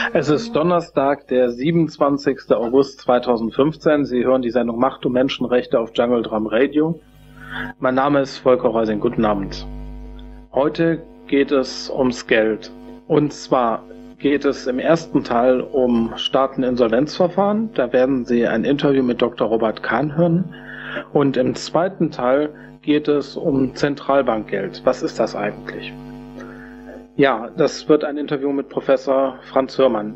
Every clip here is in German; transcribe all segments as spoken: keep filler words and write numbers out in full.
Es ist Donnerstag, der siebenundzwanzigster August zweitausendfünfzehn. Sie hören die Sendung Macht und Menschenrechte auf Jungle Drum Radio. Mein Name ist Volker Reusing. Guten Abend. Heute geht es ums Geld. Und zwar geht es im ersten Teil um Staateninsolvenzverfahren. Da werden Sie ein Interview mit Doktor Robert Kahn hören. Und im zweiten Teil geht es um Zentralbankgeld. Was ist das eigentlich? Ja, das wird ein Interview mit Professor Franz Hörmann.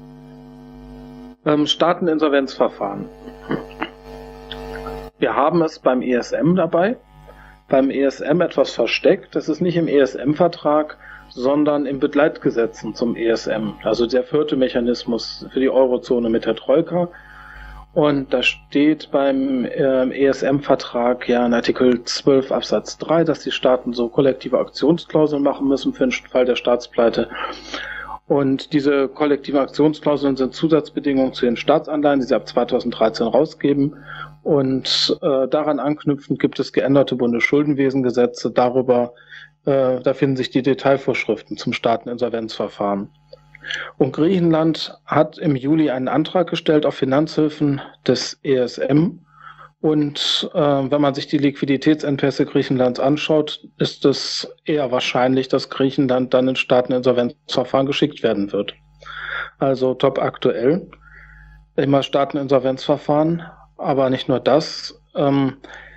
Ähm, Staateninsolvenzverfahren. Wir haben es beim E S M dabei. Beim E S M etwas versteckt. Das ist nicht im E S M-Vertrag, sondern in Begleitgesetzen zum E S M. Also der vierte Mechanismus für die Eurozone mit der Troika. Und da steht beim äh, E S M-Vertrag ja in Artikel zwölf Absatz drei, dass die Staaten so kollektive Aktionsklauseln machen müssen für den Fall der Staatspleite. Und diese kollektiven Aktionsklauseln sind Zusatzbedingungen zu den Staatsanleihen, die sie ab zweitausenddreizehn rausgeben. Und äh, daran anknüpfend gibt es geänderte Bundesschuldenwesengesetze. Darüber, äh, da finden sich die Detailvorschriften zum Staateninsolvenzverfahren. Und Griechenland hat im Juli einen Antrag gestellt auf Finanzhilfen des E S M. Und äh, wenn man sich die Liquiditätsengpässe Griechenlands anschaut, ist es eher wahrscheinlich, dass Griechenland dann in Staateninsolvenzverfahren geschickt werden wird. Also top aktuell. Immer Staateninsolvenzverfahren, aber nicht nur das. Ähm,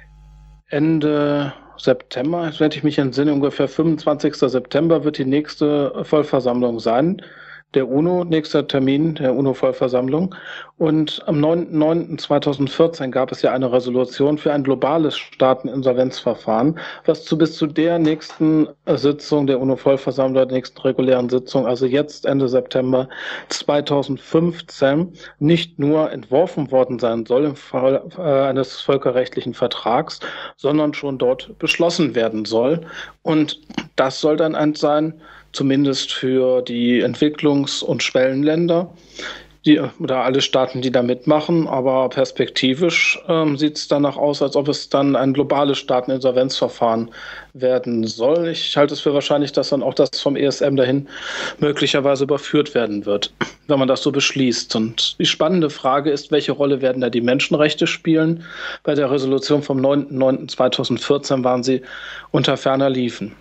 Ende September, jetzt werde ich mich entsinne, ungefähr fünfundzwanzigster September wird die nächste Vollversammlung sein. Der UNO, nächster Termin der UNO-Vollversammlung. Und am neunten neunten zweitausendvierzehn gab es ja eine Resolution für ein globales Staateninsolvenzverfahren, was zu bis zu der nächsten Sitzung der UNO-Vollversammlung, der nächsten regulären Sitzung, also jetzt Ende September zweitausendfünfzehn, nicht nur entworfen worden sein soll im Fall äh, eines völkerrechtlichen Vertrags, sondern schon dort beschlossen werden soll. Und das soll dann ein sein, zumindest für die Entwicklungs- und Schwellenländer, die, oder alle Staaten, die da mitmachen. Aber perspektivisch ähm, sieht es danach aus, als ob es dann ein globales Staateninsolvenzverfahren werden soll. Ich halte es für wahrscheinlich, dass dann auch das vom E S M dahin möglicherweise überführt werden wird, wenn man das so beschließt. Und die spannende Frage ist, welche Rolle werden da die Menschenrechte spielen? Bei der Resolution vom neunten neunten zweitausendvierzehn waren sie unter ferner liefen.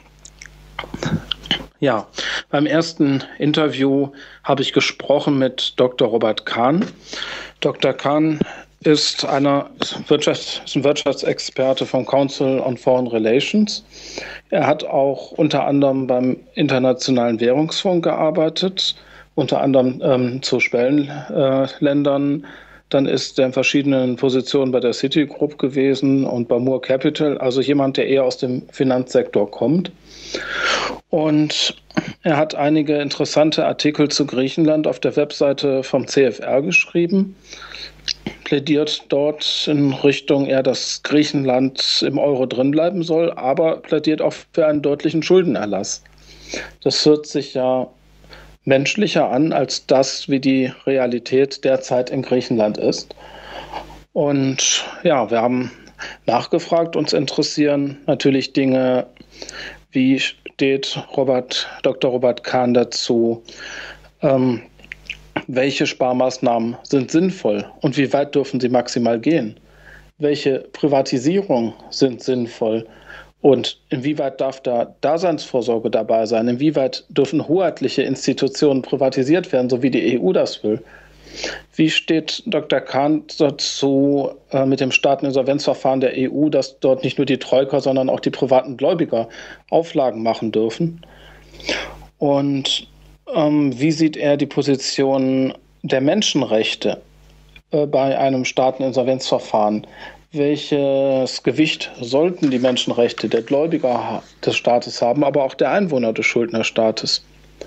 Ja, beim ersten Interview habe ich gesprochen mit Doktor Robert Kahn. Doktor Kahn ist, einer, Wirtschafts-, ist ein Wirtschaftsexperte vom Council on Foreign Relations. Er hat auch unter anderem beim Internationalen Währungsfonds gearbeitet, unter anderem ähm, zu Schwellenländern. Dann ist er in verschiedenen Positionen bei der Citigroup gewesen und bei Moore Capital, also jemand, der eher aus dem Finanzsektor kommt. Und er hat einige interessante Artikel zu Griechenland auf der Webseite vom C F R geschrieben, plädiert dort in Richtung eher, dass Griechenland im Euro drin bleiben soll, aber plädiert auch für einen deutlichen Schuldenerlass. Das hört sich ja menschlicher an als das, wie die Realität derzeit in Griechenland ist. Und ja, wir haben nachgefragt, uns interessieren natürlich Dinge, wie steht Robert, Doktor Robert Kahn dazu, ähm, welche Sparmaßnahmen sind sinnvoll und wie weit dürfen sie maximal gehen? Welche Privatisierungen sind sinnvoll? Und inwieweit darf da Daseinsvorsorge dabei sein? Inwieweit dürfen hoheitliche Institutionen privatisiert werden, so wie die E U das will? Wie steht Doktor Kahn dazu äh, mit dem Staateninsolvenzverfahren der E U, dass dort nicht nur die Troika, sondern auch die privaten Gläubiger Auflagen machen dürfen? Und ähm, wie sieht er die Position der Menschenrechte äh, bei einem Staateninsolvenzverfahren? Welches Gewicht sollten die Menschenrechte der Gläubiger des Staates haben, aber auch der Einwohner des Schuldnerstaates?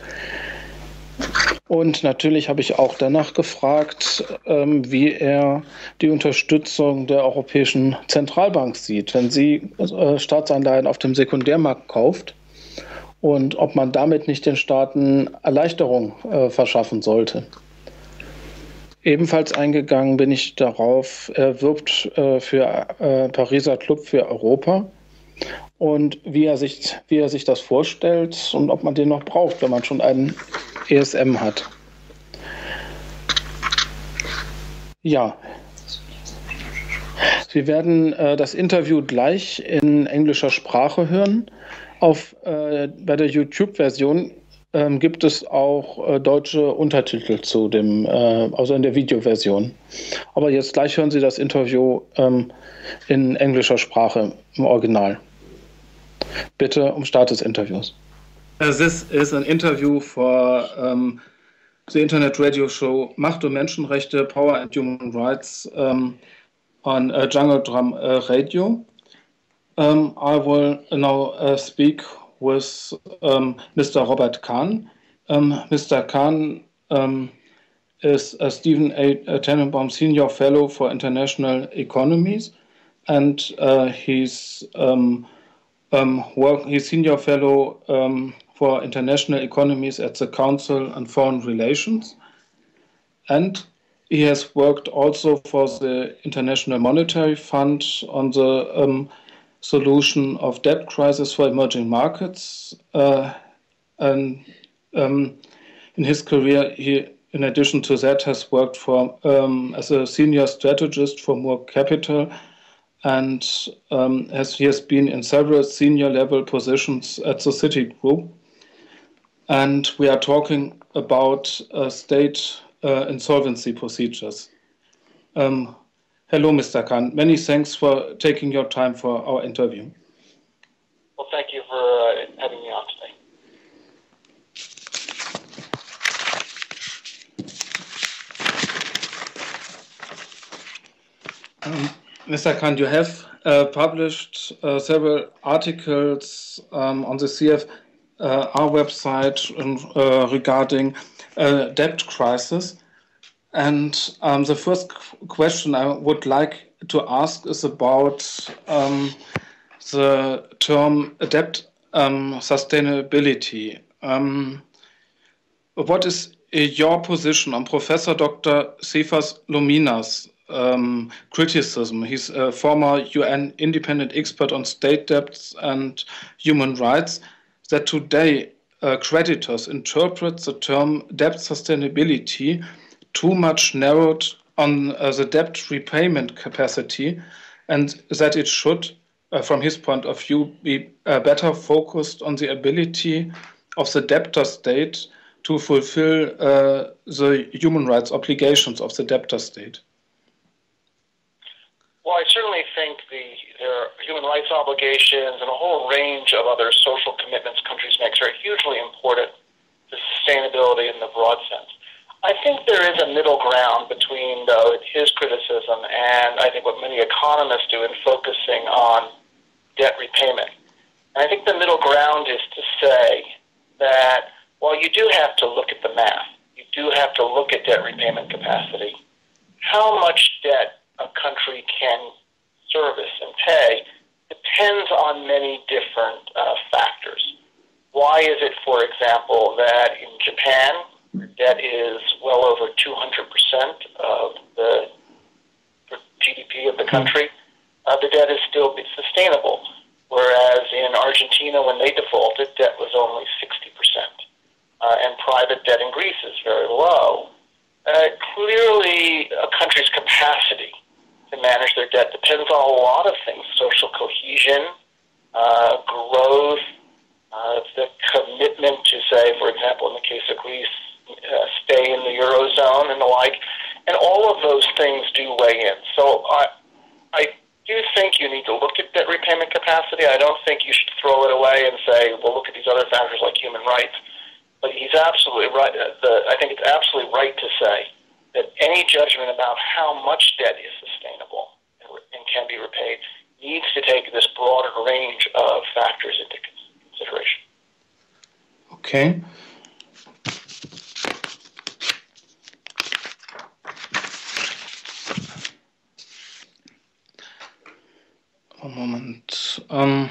Und natürlich habe ich auch danach gefragt, ähm, wie er die Unterstützung der Europäischen Zentralbank sieht, wenn sie äh, Staatsanleihen auf dem Sekundärmarkt kauft und ob man damit nicht den Staaten Erleichterung äh, verschaffen sollte. Ebenfalls eingegangen bin ich darauf, er wirbt äh, für äh, Pariser Club für Europa und wie er sich, wie er sich das vorstellt und ob man den noch braucht, wenn man schon einen E S M hat. Ja. Sie werden äh, das Interview gleich in englischer Sprache hören. Auf, äh, bei der YouTube-Version ähm, gibt es auch äh, deutsche Untertitel zu dem, äh, also in der Videoversion. Aber jetzt gleich hören Sie das Interview ähm, in englischer Sprache im Original. Bitte um Start des Interviews. Uh, this is an interview for um, the internet radio show Macht und Menschenrechte, Power and Human Rights um, on uh, Jungle Drum uh, Radio. Um, I will now uh, speak with um, Mister Robert Kahn. Um, Mister Kahn um, is a Stephen A. Tannenbaum Senior Fellow for International Economies, and uh, he's um, um, work, he's Senior Fellow um, for International Economies at the Council on Foreign Relations, and he has worked also for the International Monetary Fund on the um, solution of debt crisis for emerging markets. Uh, and um, in his career, he, in addition to that, has worked for um, as a senior strategist for Moore Capital, and um, as he has been in several senior level positions at the Citigroup. And we are talking about uh, state uh, insolvency procedures. Um, hello, Mister Kahn. Many thanks for taking your time for our interview. Well, thank you for uh, having me on today. Um, Mister Kahn, you have uh, published uh, several articles um, on the C F R website uh, regarding uh, debt crisis. And um, the first question I would like to ask is about um, the term debt um, sustainability. Um, what is your position on Professor Doctor Cephas Lomina's um, criticism? He's a former U N independent expert on state debts and human rights, that today uh, creditors interpret the term debt sustainability too much narrowed on uh, the debt repayment capacity, and that it should, uh, from his point of view, be uh, better focused on the ability of the debtor state to fulfill uh, the human rights obligations of the debtor state. Well, I certainly think the, there are human rights obligations and a whole range of other social commitments countries make are hugely important to sustainability in the broad sense. I think there is a middle ground between though, his criticism and I think what many economists do in focusing on debt repayment. And I think the middle ground is to say that while you do have to look at the math, you do have to look at debt repayment capacity, how much debt a country can service and pay depends on many different uh, factors. Why is it, for example, that in Japan, debt is well over two hundred percent of the G D P of the country, uh, the debt is still sustainable, whereas in Argentina, when they defaulted, debt was only sixty percent, uh, and private debt in Greece is very low. Uh, clearly, a country's capacity to manage their debt depends on a lot of things: social cohesion, uh, growth, uh, the commitment to, say, for example, in the case of Greece, uh, stay in the Eurozone and the like. And all of those things do weigh in. So I, I do think you need to look at debt repayment capacity. I don't think you should throw it away and say, well, look at these other factors like human rights. But he's absolutely right. The, I think it's absolutely right to say that any judgment about how much debt is sustainable and, and can be repaid needs to take this broader range of factors into consideration. Okay. One moment. Um,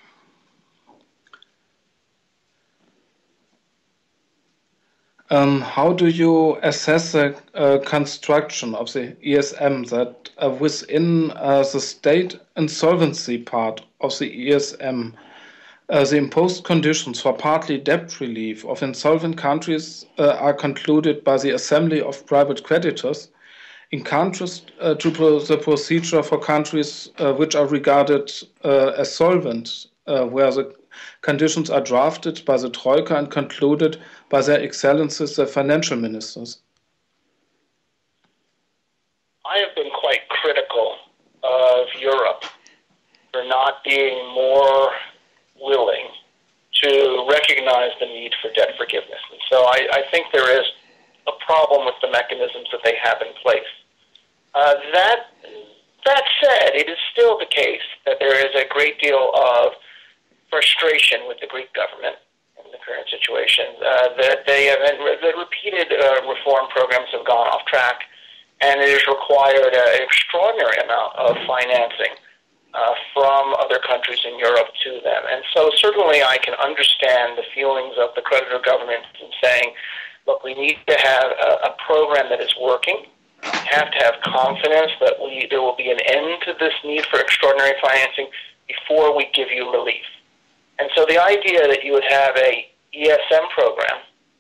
Um, how do you assess the uh, construction of the E S M that uh, within uh, the state insolvency part of the E S M, uh, the imposed conditions for partly debt relief of insolvent countries uh, are concluded by the Assembly of Private Creditors, in contrast uh, to pro the procedure for countries uh, which are regarded uh, as solvent, uh, where the conditions are drafted by the Troika and concluded by their excellencies, the financial ministers? I have been quite critical of Europe for not being more willing to recognize the need for debt forgiveness. And so I, I think there is a problem with the mechanisms that they have in place. Uh, that, that said, it is still the case that there is a great deal of frustration with the Greek government in the current situation, uh, that they have that repeated uh, reform programs have gone off track, and it has required an extraordinary amount of financing uh, from other countries in Europe to them. And so certainly I can understand the feelings of the creditor governments in saying, look, we need to have a, a program that is working. We have to have confidence that we, there will be an end to this need for extraordinary financing before we give you relief. And so the idea that you would have a E S M program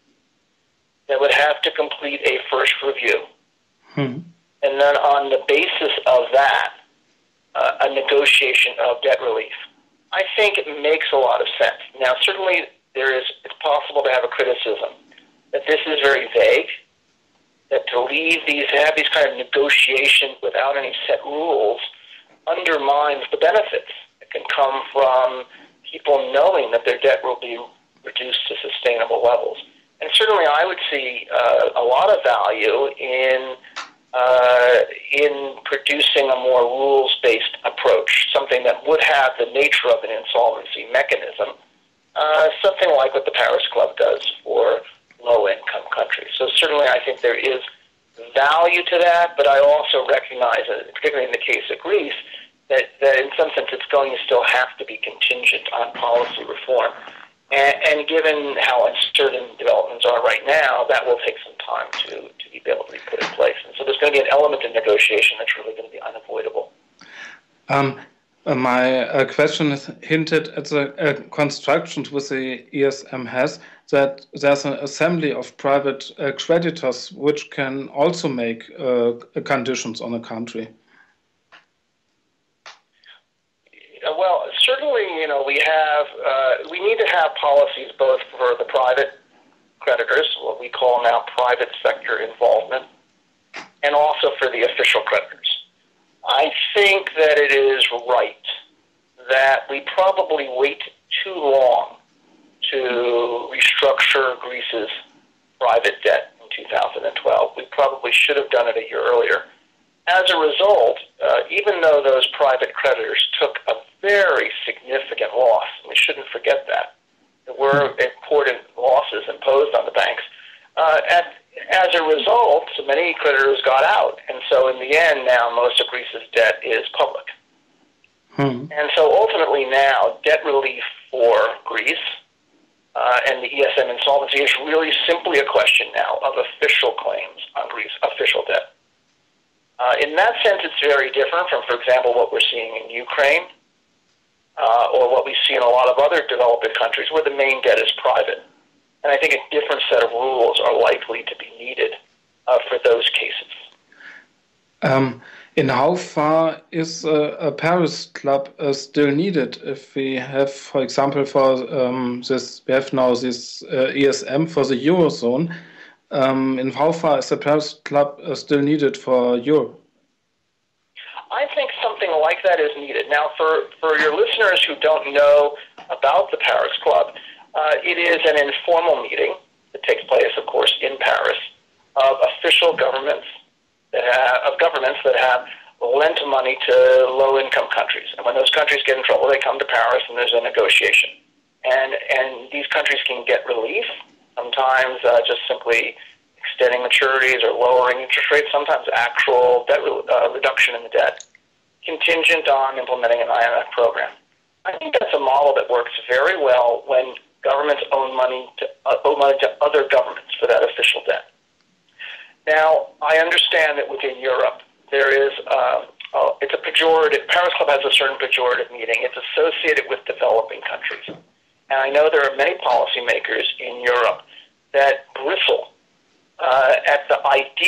that would have to complete a first review, hmm. and then on the basis of that, uh, a negotiation of debt relief, I think it makes a lot of sense. Now, certainly there is, it's possible to have a criticism that this is very vague, that to leave these, have these kind of negotiations without any set rules undermines the benefits that can come from people knowing that their debt will be reduced to sustainable levels. And certainly I would see uh, a lot of value in uh, in producing a more rules-based approach, something that would have the nature of an insolvency mechanism, uh, something like what the Paris Club does for low-income countries. So certainly I think there is value to that, but I also recognize, particularly in the case of Greece, that, that in some sense it's going to still have to be contingent on policy reform. And, and given how uncertain developments are right now, that will take some time to, to be able to be put in place. And so there's going to be an element of negotiation that's really going to be unavoidable. Um, uh, my uh, question is hinted at the uh, construction with the E S M has, that there's an assembly of private uh, creditors which can also make uh, conditions on a country. Well, certainly, you know, we have, uh, we need to have policies both for the private creditors, what we call now private sector involvement, and also for the official creditors. I think that it is right that we probably wait too long to restructure Greece's private debt in two thousand twelve. We probably should have done it a year earlier. As a result, uh, even though those private creditors took a very significant loss, and we shouldn't forget that, there were important losses imposed on the banks, uh, at, as a result, so many creditors got out. And so in the end now, most of Greece's debt is public. Hmm. And so ultimately now, debt relief for Greece uh, and the E S M insolvency is really simply a question now of official claims on Greece, official debt. Uh, in that sense, it's very different from, for example, what we're seeing in Ukraine uh, or what we see in a lot of other developing countries where the main debt is private. And I think a different set of rules are likely to be needed uh, for those cases. Um, in how far is uh, a Paris Club uh, still needed if we have, for example, for um, this, we have now this uh, E S M for the Eurozone. Um, and how far is the Paris Club uh, still needed for Europe? I think something like that is needed. Now, for, for your listeners who don't know about the Paris Club, uh, it is an informal meeting that takes place, of course, in Paris, of official governments that have, of governments that have lent money to low-income countries. And when those countries get in trouble, they come to Paris and there's a negotiation. And, and these countries can get relief. Sometimes uh, just simply extending maturities or lowering interest rates, sometimes actual debt re uh, reduction in the debt, contingent on implementing an I M F program. I think that's a model that works very well when governments owe money to, uh, owe money to other governments for that official debt. Now, I understand that within Europe, there is, uh, uh, it's a pejorative, Paris Club has a certain pejorative meaning. It's associated with developing countries. And I know there are many policymakers in Europe that bristle uh, at the idea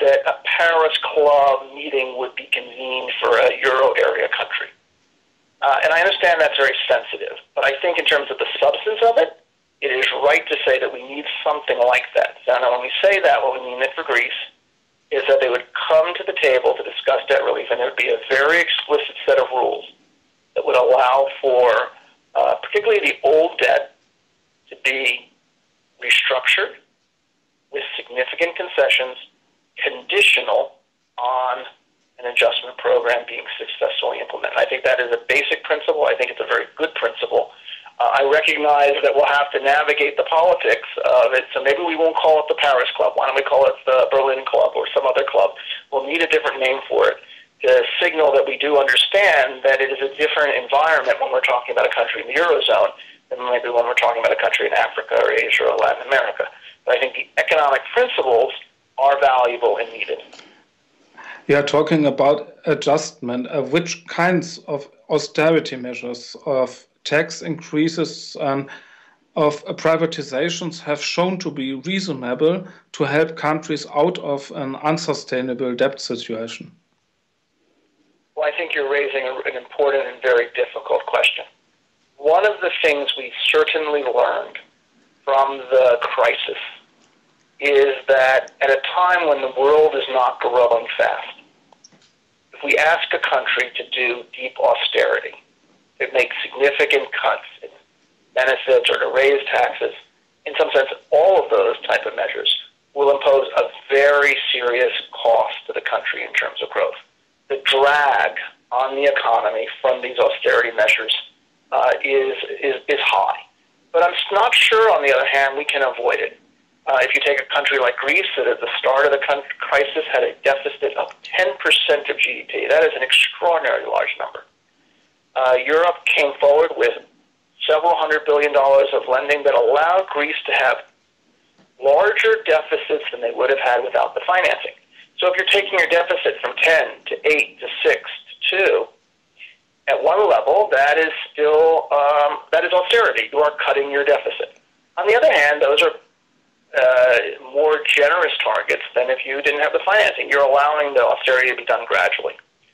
that a Paris Club meeting would be convened for a Euro area country. Uh, and I understand that's very sensitive, but I think in terms of the substance of it, it is right to say that we need something like that. So now when we say that, what we mean it for Greece is that they would come to the table to discuss debt relief, and there would be a very explicit set of rules that would allow for uh, particularly the old debt to be restructured with significant concessions, conditional on an adjustment program being successfully implemented. I think that is a basic principle. I think it's a very good principle. Uh, I recognize that we'll have to navigate the politics of it, so maybe we won't call it the Paris Club. Why don't we call it the Berlin Club or some other club? We'll need a different name for it to signal that we do understand that it is a different environment when we're talking about a country in the Eurozone than maybe when we're talking about a country in Africa or Asia or Latin America. But I think the economic principles are valuable and needed. You are talking about adjustment. Uh, which kinds of austerity measures, of tax increases and of uh, privatizations have shown to be reasonable to help countries out of an unsustainable debt situation? Well, I think you're raising an important and very difficult question. One of the things we certainly learned from the crisis is that at a time when the world is not growing fast, if we ask a country to do deep austerity, to make significant cuts in benefits or to raise taxes, in some sense, all of those type of measures will impose a very serious cost to the country in terms of growth. The drag on the economy from these austerity measures uh, is, is, is high. But I'm not sure, on the other hand, we can avoid it. Uh, if you take a country like Greece that at the start of the crisis had a deficit of ten percent of G D P, that is an extraordinarily large number. Uh, Europe came forward with several hundred billion dollars of lending that allowed Greece to have larger deficits than they would have had without the financing. So if you're taking your deficit from ten to eight to six to two, at one level, that is still, um, that is austerity. You are cutting your deficit. On the other hand, those are uh, more generous targets than if you didn't have the financing. You're allowing the austerity to be done gradually.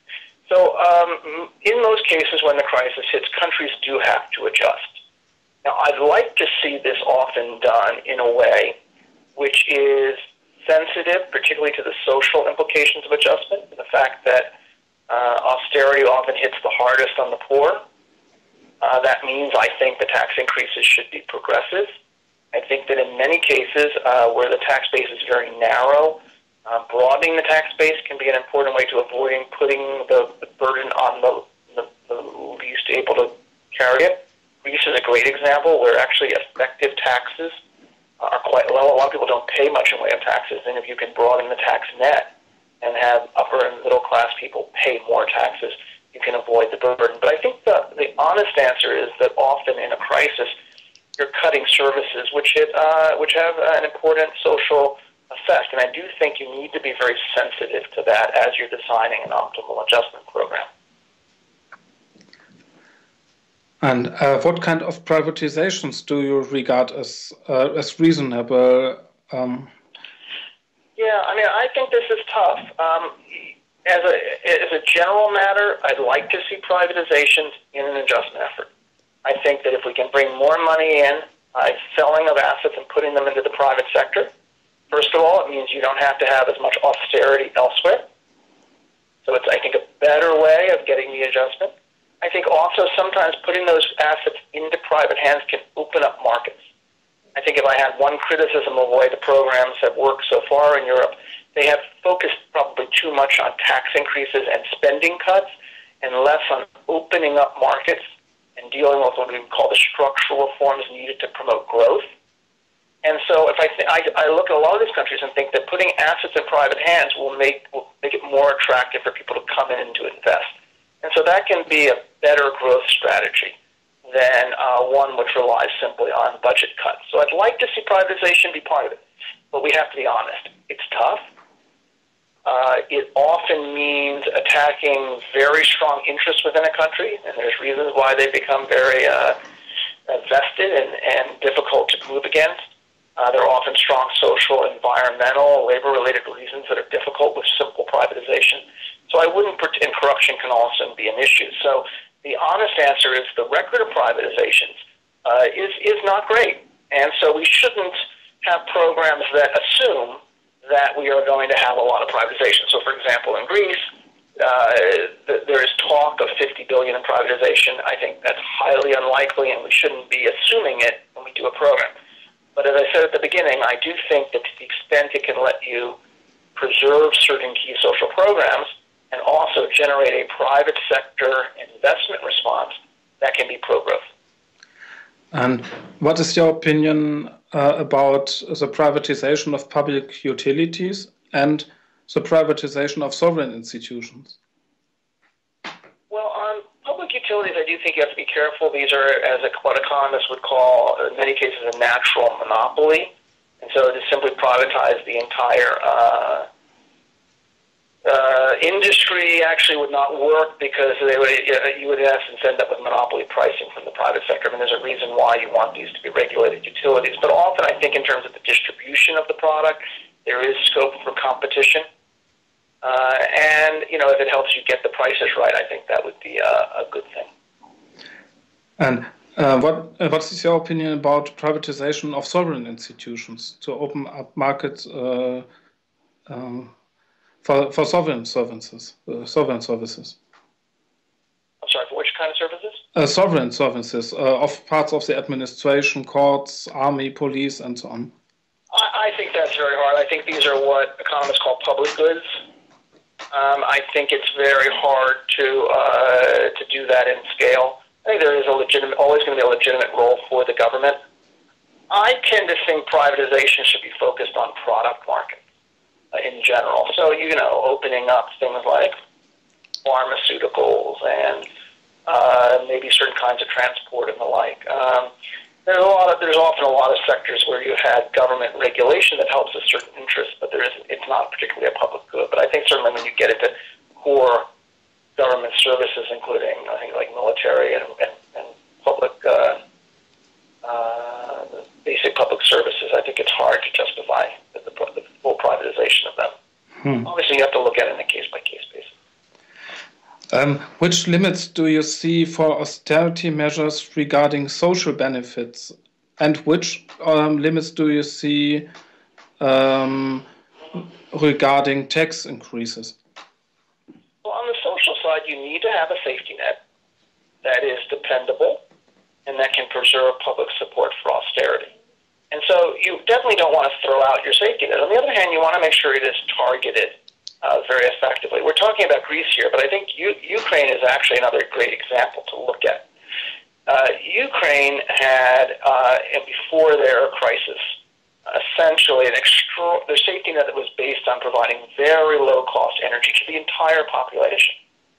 So um, in most cases when the crisis hits, countries do have to adjust. Now, I'd like to see this often done in a way which is sensitive, particularly to the social implications of adjustment, and the fact that uh, austerity often hits the hardest on the poor. Uh, that means I think the tax increases should be progressive. I think that in many cases uh, where the tax base is very narrow, uh, broadening the tax base can be an important way to avoiding putting the, the burden on the, the, the least able to carry it. Greece is a great example where actually effective taxes are quite low. A lot of people don't pay much in way of taxes, and if you can broaden the tax net and have upper and middle class people pay more taxes, you can avoid the burden. But I think the, the honest answer is that often in a crisis, you're cutting services which, it, uh, which have an important social effect, and I do think you need to be very sensitive to that as you're designing an optimal adjustment program. And uh, what kind of privatizations do you regard as uh, as reasonable? Um... Yeah, I mean, I think this is tough. Um, as a as a general matter, I'd like to see privatizations in an adjustment effort. I think that if we can bring more money in by selling of assets and putting them into the private sector, first of all, it means you don't have to have as much austerity elsewhere. So it's, I think, a better way of getting the adjustment. I think also sometimes putting those assets into private hands can open up markets. I think if I had one criticism of the way the programs have worked so far in Europe, they have focused probably too much on tax increases and spending cuts and less on opening up markets and dealing with what we would call the structural reforms needed to promote growth. And so if I, th- I, I look at a lot of these countries and think that putting assets in private hands will make, will make it more attractive for people to come in and to invest. And so that can be a better growth strategy than uh, one which relies simply on budget cuts. So I'd like to see privatization be part of it, but we have to be honest. It's tough. Uh, it often means attacking very strong interests within a country, and there's reasons why they become very uh, vested and, and difficult to move against. Uh, there are often strong social, environmental, labor-related reasons that are difficult with simple privatization. So I wouldn't, and corruption can also be an issue. So the honest answer is the record of privatizations uh, is, is not great. And so we shouldn't have programs that assume that we are going to have a lot of privatization. So for example, in Greece, uh, th- there is talk of fifty billion dollars in privatization. I think that's highly unlikely, and we shouldn't be assuming it when we do a program. But as I said at the beginning, I do think that to the extent it can let you preserve certain key social programs and also generate a private sector investment response, that can be pro-growth. And what is your opinion uh, about the privatization of public utilities and the privatization of sovereign institutions? Well, on public utilities, I do think you have to be careful. These are, as what economists would call, in many cases, a natural monopoly. And so to simply privatize the entire uh, uh, industry actually would not work, because they would, you would in essence end up with monopoly pricing from the private sector. I mean, there's a reason why you want these to be regulated utilities. But often I think in terms of the distribution of the product, there is scope for competition. Uh, and, you know, if it helps you get the prices right, I think that would be a, a good thing. And uh, what uh, what is your opinion about privatization of sovereign institutions to open up markets uh, um, for for sovereign services? Uh, sovereign services. I'm sorry, for which kind of services? Uh, sovereign services uh, of parts of the administration, courts, army, police, and so on. I, I think that's very hard. I think these are what economists call public goods. Um, I think it's very hard to uh, to do that in scale. I think there is a legitimate, always going to be a legitimate role for the government. I tend to think privatization should be focused on product markets uh, in general. So, you know, opening up things like pharmaceuticals and uh, maybe certain kinds of transport and the like. Um, There's a lot of, there's often a lot of sectors where you had government regulation that helps a certain interest, but there isn't, it's not particularly a public good. But I think certainly when you get into core government services, including I think like military and, and, and public, uh, uh, basic public services, I think it's hard to justify the, the, the full privatization of them. Hmm. Obviously, you have to look at it on a case-by-case basis. Um, which limits do you see for austerity measures regarding social benefits, and which um, limits do you see um, regarding tax increases? Well, on the social side, you need to have a safety net that is dependable and that can preserve public support for austerity. And so you definitely don't want to throw out your safety net. On the other hand, you want to make sure it is targeted Uh, very effectively. We're talking about Greece here, but I think U- Ukraine is actually another great example to look at. Uh, Ukraine had, uh, before their crisis, essentially an extra- their safety net that was based on providing very low-cost energy to the entire population.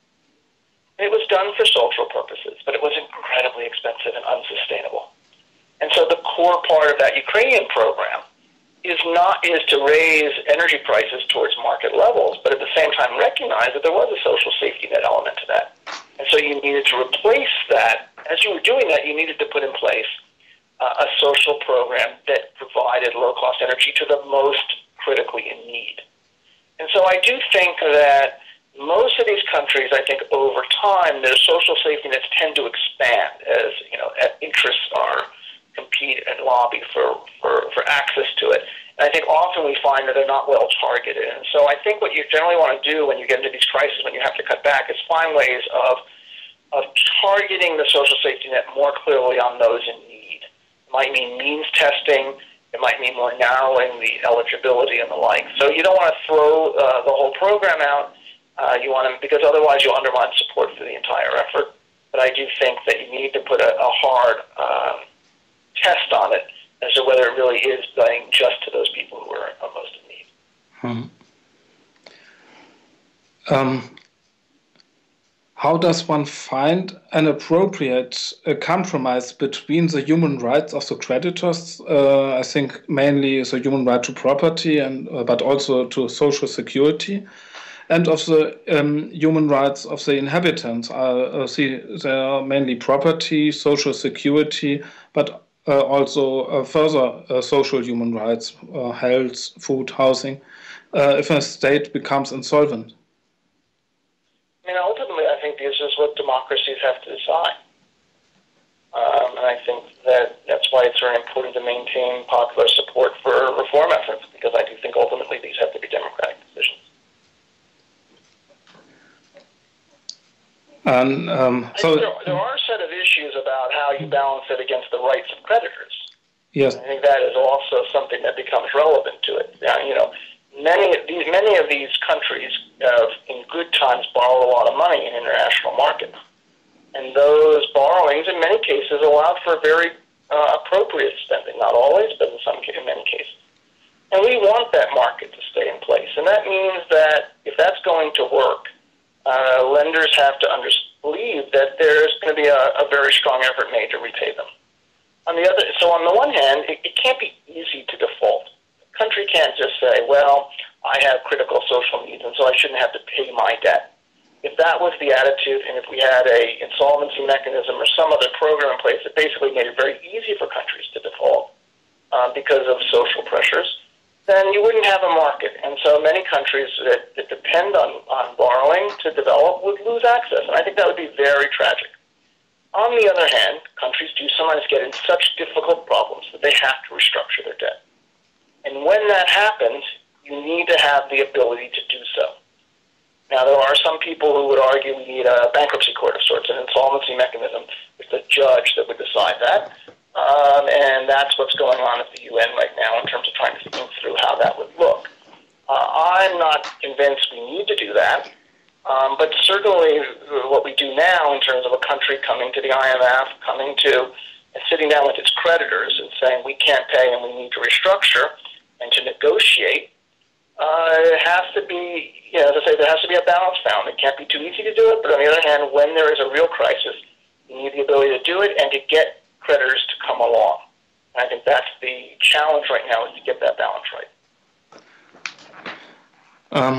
It was done for social purposes, but it was incredibly expensive and unsustainable. And so the core part of that Ukrainian program is not is to raise energy prices towards market levels, but at the same time recognize that there was a social safety net element to that. And so you needed to replace that. As you were doing that, you needed to put in place uh, a social program that provided low-cost energy to the most critically in need. And so I do think that most of these countries, I think over time, their social safety nets tend to expand as, you know, interests are compete and lobby for, for, for access to it. And I think often we find that they're not well targeted. And so I think what you generally want to do when you get into these crises, when you have to cut back, is find ways of, of targeting the social safety net more clearly on those in need. It might mean means testing. It might mean more narrowing the eligibility and the like. So you don't want to throw uh, the whole program out. Uh, you want to, because otherwise you'll undermine support for the entire effort. But I do think that you need to put a, a hard uh, test on it as to whether it really is going just to those people who are most in need. Hmm. Um, how does one find an appropriate uh, compromise between the human rights of the creditors, uh, I think mainly the human right to property, and uh, but also to social security, and of the um, human rights of the inhabitants? Uh, uh, see, they are mainly property, social security, but uh, also uh, further uh, social human rights, uh, health, food, housing, uh, if a state becomes insolvent? I mean, ultimately, I think this is what democracies have to decide. Um, and I think that that's why it's very important to maintain popular support for reform efforts, because I do think ultimately these have to be democratic decisions. And um, so there, there are a set of issues about how you balance it against the rights of creditors. Yes, I think that is also something that becomes relevant to it. Now, you know, many of these many of these countries, uh, in good times, borrowed a lot of money in international markets, and those borrowings, in many cases, allowed for very uh, appropriate spending. Not always, but in some in many cases. And we want that market to stay in place, and that means that if that's going to work, Uh, lenders have to under- believe that there's going to be a, a very strong effort made to repay them. On the other, so on the one hand, it, it can't be easy to default. The country can't just say, "Well, I have critical social needs, and so I shouldn't have to pay my debt." If that was the attitude, and if we had a insolvency mechanism or some other program in place that basically made it very easy for countries to default uh, because of social pressures, then you wouldn't have a market. And so many countries that, that depend on, on borrowing to develop would lose access. And I think that would be very tragic. On the other hand, countries do sometimes get in such difficult problems that they have to restructure their debt. And when that happens, you need to have the ability to do so. Now, there are some people who would argue we need a bankruptcy court of sorts, an insolvency mechanism with a judge that would decide that. Um, and that's what's going on at the U N right now in terms of trying to think through how that would look. Uh, I'm not convinced we need to do that, um, but certainly what we do now in terms of a country coming to the I M F, coming to and sitting down with its creditors and saying we can't pay and we need to restructure and to negotiate, uh, it has to be, you know, as I say, there has to be a balance found. It can't be too easy to do it, but on the other hand, when there is a real crisis, you need the ability to do it and to get creditors to come along. And I think that's the challenge right now, is to get that balance right. Um,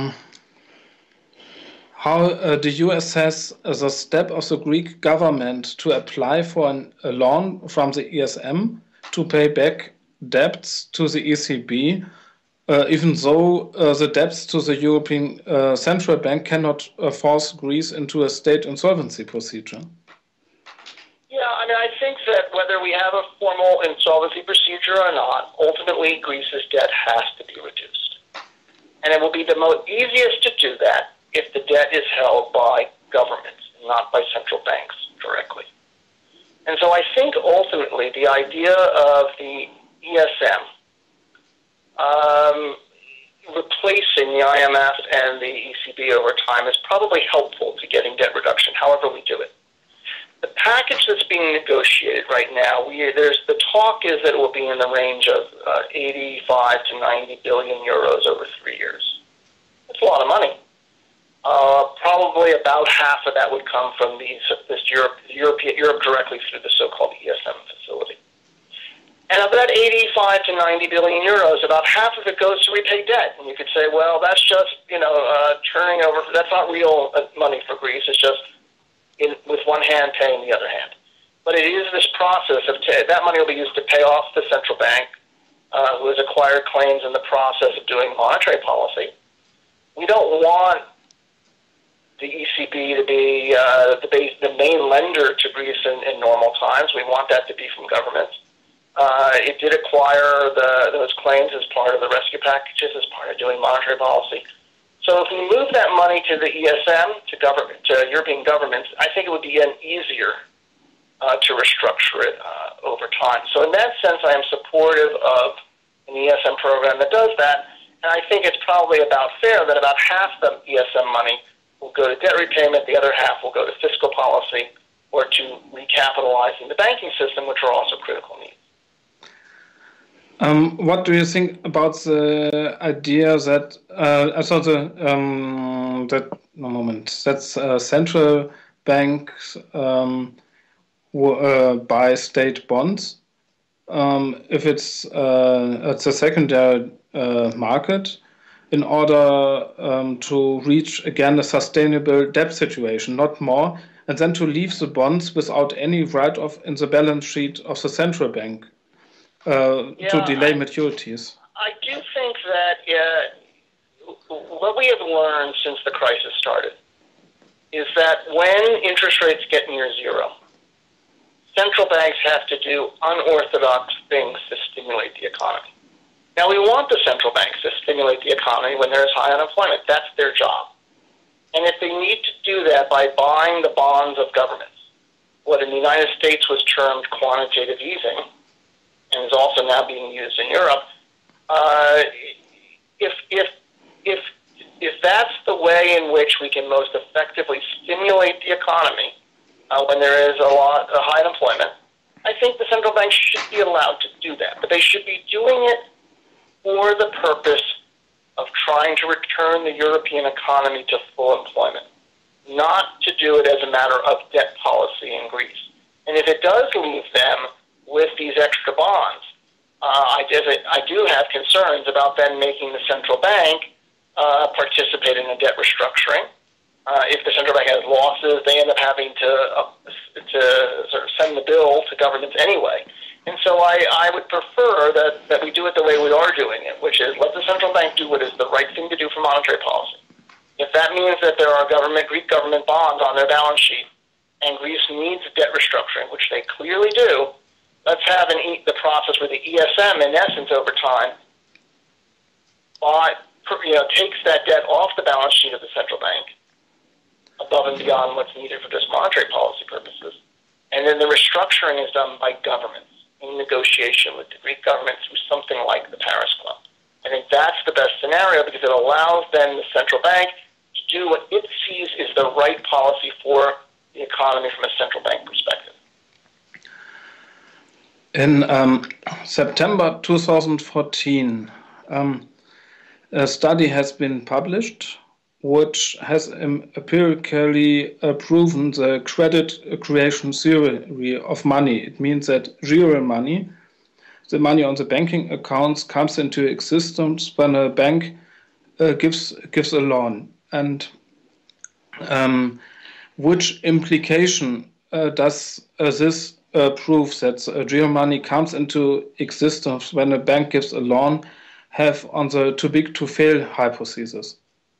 how uh, do you assess uh, the step of the Greek government to apply for an, a loan from the E S M to pay back debts to the E C B, uh, even though uh, the debts to the European uh, Central Bank cannot uh, force Greece into a state insolvency procedure? Yeah, I mean, I think that whether we have a formal insolvency procedure or not, ultimately Greece's debt has to be reduced. And it will be the most easiest to do that if the debt is held by governments, not by central banks directly. And so I think ultimately the idea of the E S M um, replacing the I M F and the E C B over time is probably helpful to getting debt reduction, however we do it. The package that's being negotiated right now, we, there's the talk is that it will be in the range of uh, eighty-five to ninety billion euros over three years. That's a lot of money. Uh, probably about half of that would come from these, this Europe, Europe, Europe directly through the so-called E S M facility. And of that eighty-five to ninety billion euros, about half of it goes to repay debt. And you could say, well, that's just, you know, uh, turning over. That's not real money for Greece. It's just In, with one hand paying the other hand. But it is this process of, t- that money will be used to pay off the central bank, uh, who has acquired claims in the process of doing monetary policy. We don't want the E C B to be uh, the, base, the main lender to Greece in, in normal times. We want that to be from governments. Uh, it did acquire the, those claims as part of the rescue packages, as part of doing monetary policy. So if we move that money to the E S M, to government, to European governments, I think it would be an easier uh, to restructure it uh, over time. So in that sense, I am supportive of an E S M program that does that, and I think it's probably about fair that about half the E S M money will go to debt repayment, the other half will go to fiscal policy or to recapitalizing the banking system, which are also critical needs. Um, what do you think about the idea that uh, I thought the um, that no moment that's uh, central banks um, w- uh, buy state bonds um, if it's uh, it's a secondary uh, market in order um, to reach again a sustainable debt situation, not more, and then to leave the bonds without any write-off in the balance sheet of the central bank. uh, yeah, to delay I, maturities? I do think that uh, what we have learned since the crisis started is that when interest rates get near zero, central banks have to do unorthodox things to stimulate the economy. Now, we want the central banks to stimulate the economy when there's high unemployment. That's their job. And if they need to do that by buying the bonds of governments, what in the United States was termed quantitative easing, and is also now being used in Europe, uh, if, if, if, if that's the way in which we can most effectively stimulate the economy uh, when there is a lot of high unemployment, I think the central bank should be allowed to do that. But they should be doing it for the purpose of trying to return the European economy to full employment, not to do it as a matter of debt policy in Greece. And if it does leave them with these extra bonds, uh, I, I do have concerns about then making the central bank uh, participate in a debt restructuring. Uh, if the central bank has losses, they end up having to, uh, to sort of send the bill to governments anyway. And so I, I would prefer that, that we do it the way we are doing it, which is let the central bank do what is the right thing to do for monetary policy. If that means that there are government, Greek government bonds on their balance sheet, and Greece needs debt restructuring, which they clearly do, let's have an e, the process where the E S M, in essence, over time, buy, you know, takes that debt off the balance sheet of the central bank, above and beyond what's needed for just monetary policy purposes. And then the restructuring is done by governments in negotiation with the Greek government through something like the Paris Club. I think that's the best scenario because it allows then the central bank to do what it sees is the right policy for the economy from a central bank perspective. In um, September two thousand fourteen, um, a study has been published which has empirically uh, proven the credit creation theory of money. It means that real money, the money on the banking accounts, comes into existence when a bank uh, gives gives a loan. And um, which implication uh, does uh, this uh, prove that uh, real money comes into existence when a bank gives a loan have on the too big to fail hypothesis?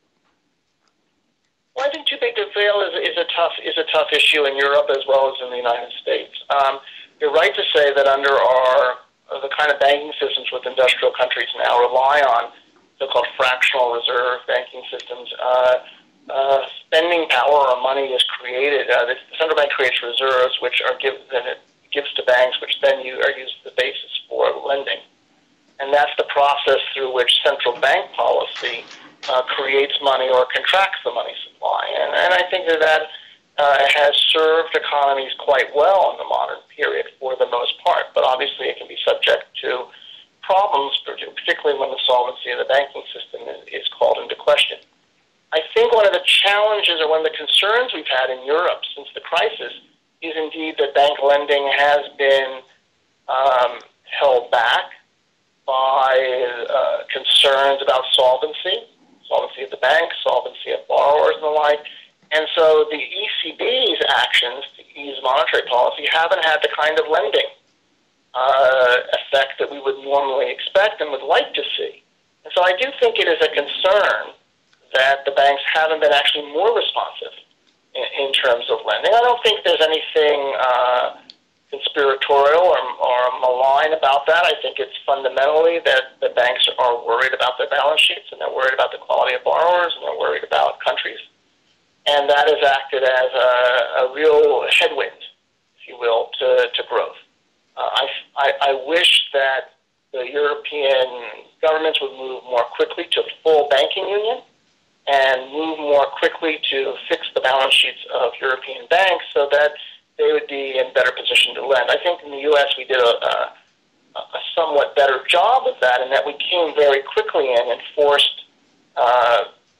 Well, I think too big to fail is, is a tough is a tough issue in Europe as well as in the United States. Um, you're right to say that under our the kind of banking systems with industrial countries now rely on so-called fractional reserve banking systems. Uh, uh, spending power or money is created. Uh, the central bank creates reserves, which are given it gives to banks, which then you are used as the basis for lending. And that's the process through which central bank policy uh, creates money or contracts the money supply. And, and I think that that uh, has served economies quite well in the modern period for the most part. But obviously it can be subject to problems, particularly when the solvency of the banking system is, is called into question. I think one of the challenges or one of the concerns we've had in Europe since the crisis is indeed that bank lending has been um, held back by uh, concerns about solvency, solvency of the bank, solvency of borrowers and the like. And so the E C B's actions to ease monetary policy haven't had the kind of lending uh, effect that we would normally expect and would like to see. And so I do think it is a concern that the banks haven't been actually more responsive in, in terms of lending. I don't think there's anything uh, conspiratorial or, or malign about that. I think it's fundamentally that the banks are worried about their balance sheets and they're worried about the quality of borrowers and they're worried about countries. And that has acted as a, a real headwind, if you will, to, to growth. Uh, I, I, I wish that the European governments would move more quickly to full banking union and move more quickly to fix the balance sheets of European banks so that they would be in better position to lend. I think in the U S we did a, a, a somewhat better job of that in that we came very quickly in and forced uh,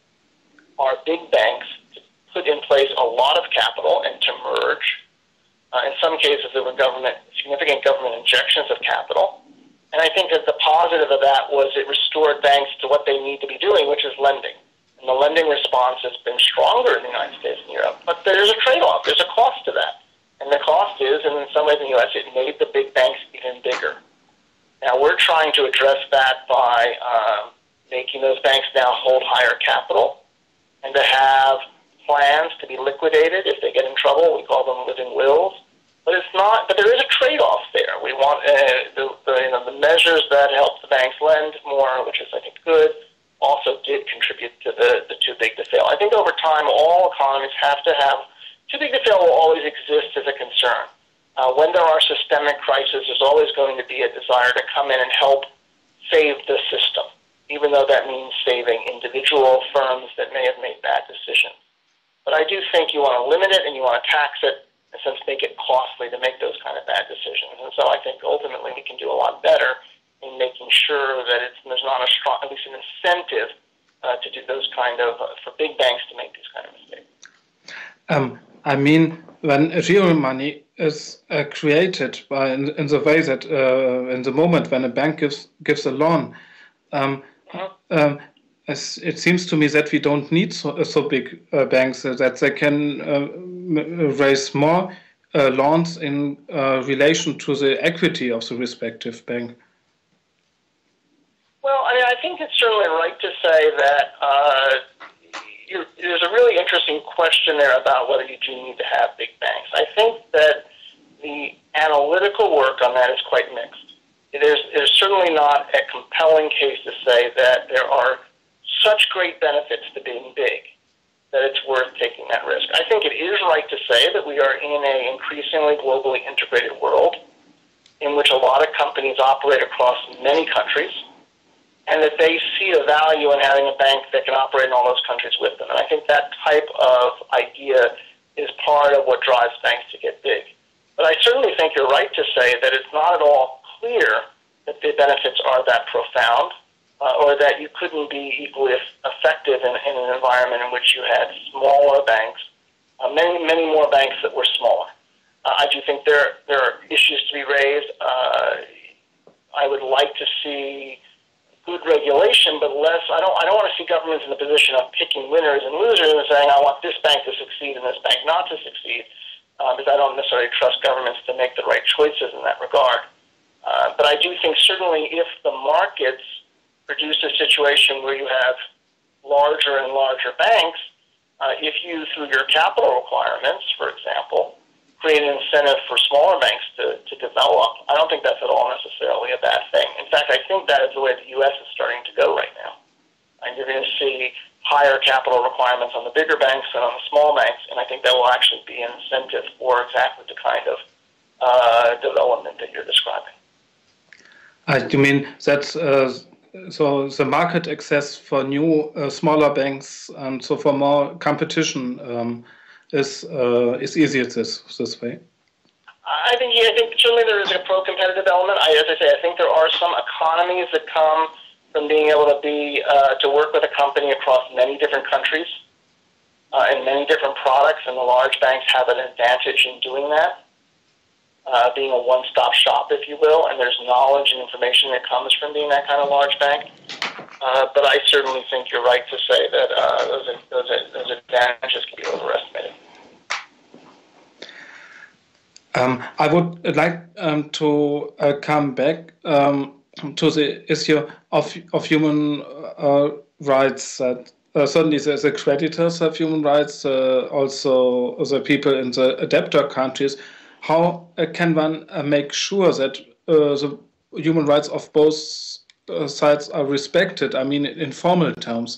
our big banks to put in place a lot of capital and to merge. Uh, in some cases, there were government, significant government injections of capital. And I think that the positive of that was it restored banks to what they need to be doing, which is lending. And the lending response has been stronger in the United States and Europe. But there's a trade-off. There's a cost to that. And the cost is, and in some ways in the U S, it made the big banks even bigger. Now, we're trying to address that by um, making those banks now hold higher capital and to have plans to be liquidated if they get in trouble. We call them living wills. But it's not. But there is a trade-off there. We want uh, the, the, you know, the measures that help the banks lend more, which is, I think, good, also did contribute to the, the too big to fail. I think over time, all economies have to have, too big to fail will always exist as a concern. Uh, when there are systemic crises, there's always going to be a desire to come in and help save the system, even though that means saving individual firms that may have made bad decisions. But I do think you want to limit it and you want to tax it, in a sense, make it costly to make those kind of bad decisions. And so I think ultimately we can do a lot better in making sure that it's, there's not a strong, at least an incentive uh, to do those kind of, uh, for big banks to make these kind of mistakes. Um, I mean, when real money is uh, created by in, in the way that uh, in the moment when a bank gives gives a loan, um, mm-hmm. um, as it seems to me that we don't need so, so big uh, banks, uh, that they can uh, raise more uh, loans in uh, relation to the equity of the respective bank. Well, I mean, I think it's certainly right to say that uh, you're, there's a really interesting question there about whether you do need to have big banks. I think that the analytical work on that is quite mixed. There's, there's certainly not a compelling case to say that there are such great benefits to being big that it's worth taking that risk. I think it is right to say that we are in an increasingly globally integrated world in which a lot of companies operate across many countries, and that they see a value in having a bank that can operate in all those countries with them. And I think that type of idea is part of what drives banks to get big. But I certainly think you're right to say that it's not at all clear that the benefits are that profound, uh, or that you couldn't be equally effective in, in an environment in which you had smaller banks, uh, many, many more banks that were smaller. Uh, I do think there, there are issues to be raised. Uh, I would like to see good regulation, but less. I don't. I don't want to see governments in the position of picking winners and losers and saying, "I want this bank to succeed and this bank not to succeed," uh, because I don't necessarily trust governments to make the right choices in that regard. Uh, but I do think certainly if the markets produce a situation where you have larger and larger banks, uh, if you, through your capital requirements, for example, create an incentive for smaller banks to, to develop, I don't think that's at all necessarily a bad thing. In fact, I think that is the way the U S is starting to go right now. And you're going to see higher capital requirements on the bigger banks than on the small banks, and I think that will actually be an incentive for exactly the kind of uh, development that you're describing. Uh, you mean that's uh, so the market access for new uh, smaller banks, and so for more competition um, is uh, is easier this this way? I think yeah, I think certainly there is a pro-competitive element. I, as I say, I think there are some economies that come from being able to be uh, to work with a company across many different countries uh, and many different products, and the large banks have an advantage in doing that. Uh, being a one-stop shop, if you will, and there's knowledge and information that comes from being that kind of large bank. Uh, but I certainly think you're right to say that uh, those, those, those advantages can be overestimated. Um, I would like um, to uh, come back um, to the issue of of human uh, rights. That uh, certainly the, the creditors have human rights, uh, also the people in the debtor countries. How uh, can one uh, make sure that uh, the human rights of both uh, sides are respected? I mean, in formal terms.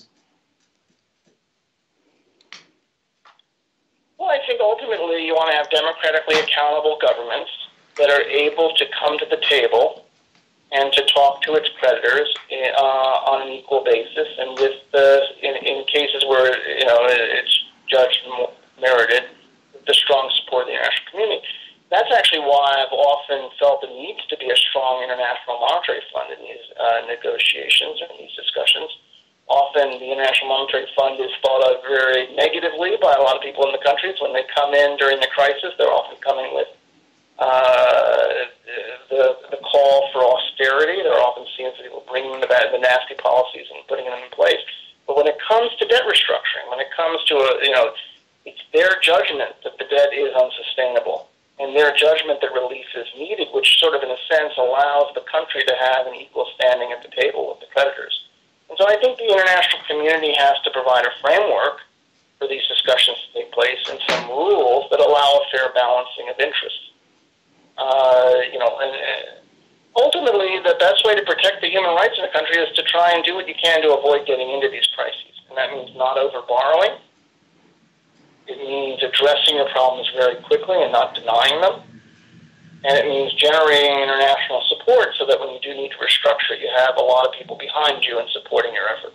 Well, I think ultimately you want to have democratically accountable governments that are able to come to the table and to talk to its creditors uh, on an equal basis, and with the in, in cases where you know it's judged merited, with the strong support of the international community. That's actually why I've often felt there needs to be a strong international monetary fund in these uh, negotiations and these discussions. Often the International Monetary Fund is thought of very negatively by a lot of people in the countries. When they come in during the crisis, they're often coming with uh, the, the call for austerity. They're often seen as people bringing the, bad, the nasty policies and putting them in place. But when it comes to debt restructuring, when it comes to, a, you know, it's their judgment that the debt is unsustainable. and their judgment that relief is needed, which sort of in a sense allows the country to have an equal standing at the table with the creditors. And so I think the international community has to provide a framework for these discussions to take place and some rules that allow a fair balancing of interests. Uh, you know, and, and ultimately the best way to protect the human rights in a country is to try and do what you can to avoid getting into these crises. And that means not over borrowing. It means addressing your problems very quickly and not denying them. And it means generating international support so that when you do need to restructure, you have a lot of people behind you and supporting your effort.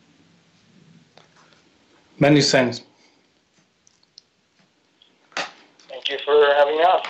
Many thanks. Thank you for having me on.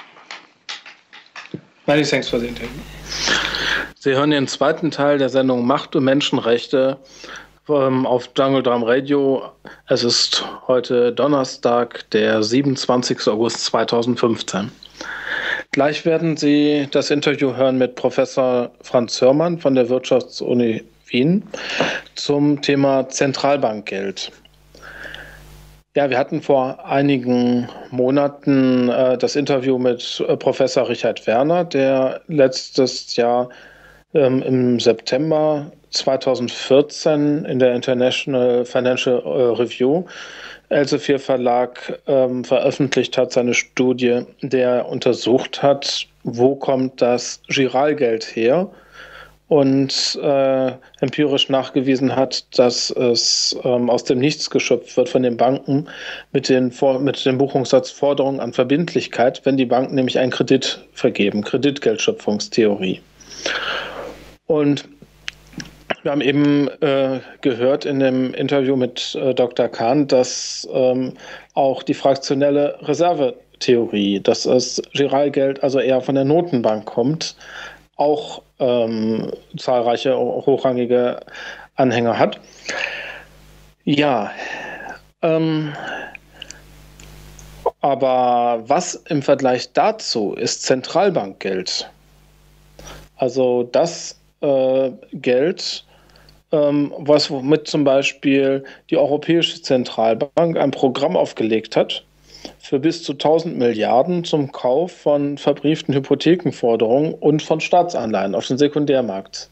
Many thanks for the interview. Sie hören den zweiten Teil der Sendung Macht und Menschenrechte auf Jungle Drum Radio. Es ist heute Donnerstag, der siebenundzwanzigster August zweitausendfünfzehn. Gleich werden Sie das Interview hören mit Professor Franz Hörmann von der Wirtschaftsuni Wien zum Thema Zentralbankgeld. Ja, wir hatten vor einigen Monaten äh, das Interview mit äh, Professor Richard Werner, der letztes Jahr ähm, im September zweitausendvierzehn in der International Financial Review Elsevier Verlag ähm, veröffentlicht hat, seine Studie, der untersucht hat, wo kommt das Giralgeld her und äh, empirisch nachgewiesen hat, dass es ähm, aus dem Nichts geschöpft wird von den Banken mit, den Vor- mit dem Buchungssatz Forderung an Verbindlichkeit, wenn die Banken nämlich einen Kredit vergeben, Kreditgeldschöpfungstheorie. Und wir haben eben äh, gehört in dem Interview mit äh, Doktor Kahn, dass ähm, auch die fraktionelle Reservetheorie, dass das Giralgeld also eher von der Notenbank kommt, auch ähm, zahlreiche hochrangige Anhänger hat. Ja, ähm, aber was im Vergleich dazu ist Zentralbankgeld? Also das äh, Geld, ähm, was womit zum Beispiel die Europäische Zentralbank ein Programm aufgelegt hat, für bis zu tausend Milliarden zum Kauf von verbrieften Hypothekenforderungen und von Staatsanleihen auf dem Sekundärmarkt.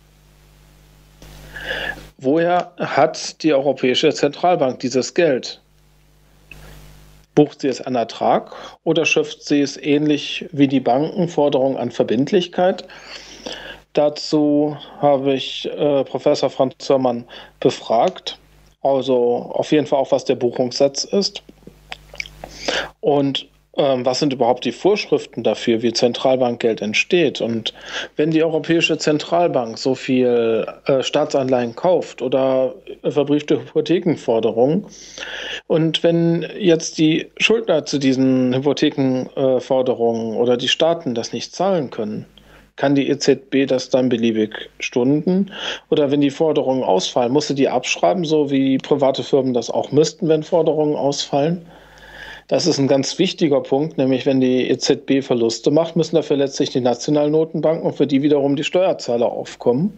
Woher hat die Europäische Zentralbank dieses Geld? Bucht sie es an Ertrag oder schöpft sie es ähnlich wie die Banken Forderungen an Verbindlichkeit? Dazu habe ich äh, Professor Franz Hörmann befragt, also auf jeden Fall auch, was der Buchungssatz ist. Und ähm, was sind überhaupt die Vorschriften dafür, wie Zentralbankgeld entsteht? Und wenn die Europäische Zentralbank so viel äh, Staatsanleihen kauft oder äh, verbriefte Hypothekenforderungen und wenn jetzt die Schuldner zu diesen Hypothekenforderungen äh, oder die Staaten das nicht zahlen können, kann die E Z B das dann beliebig stunden? Oder wenn die Forderungen ausfallen, muss sie die abschreiben, so wie private Firmen das auch müssten, wenn Forderungen ausfallen? Das ist ein ganz wichtiger Punkt, nämlich wenn die E Z B Verluste macht, müssen dafür letztlich die nationalen Notenbanken und für die wiederum die Steuerzahler aufkommen.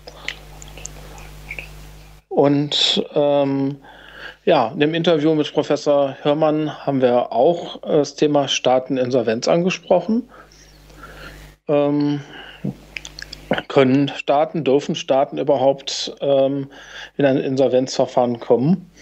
Und ähm, ja, in dem Interview mit Professor Hörmann haben wir auch das Thema Staateninsolvenz angesprochen. Ähm, können Staaten, dürfen Staaten überhaupt ähm, in ein Insolvenzverfahren kommen?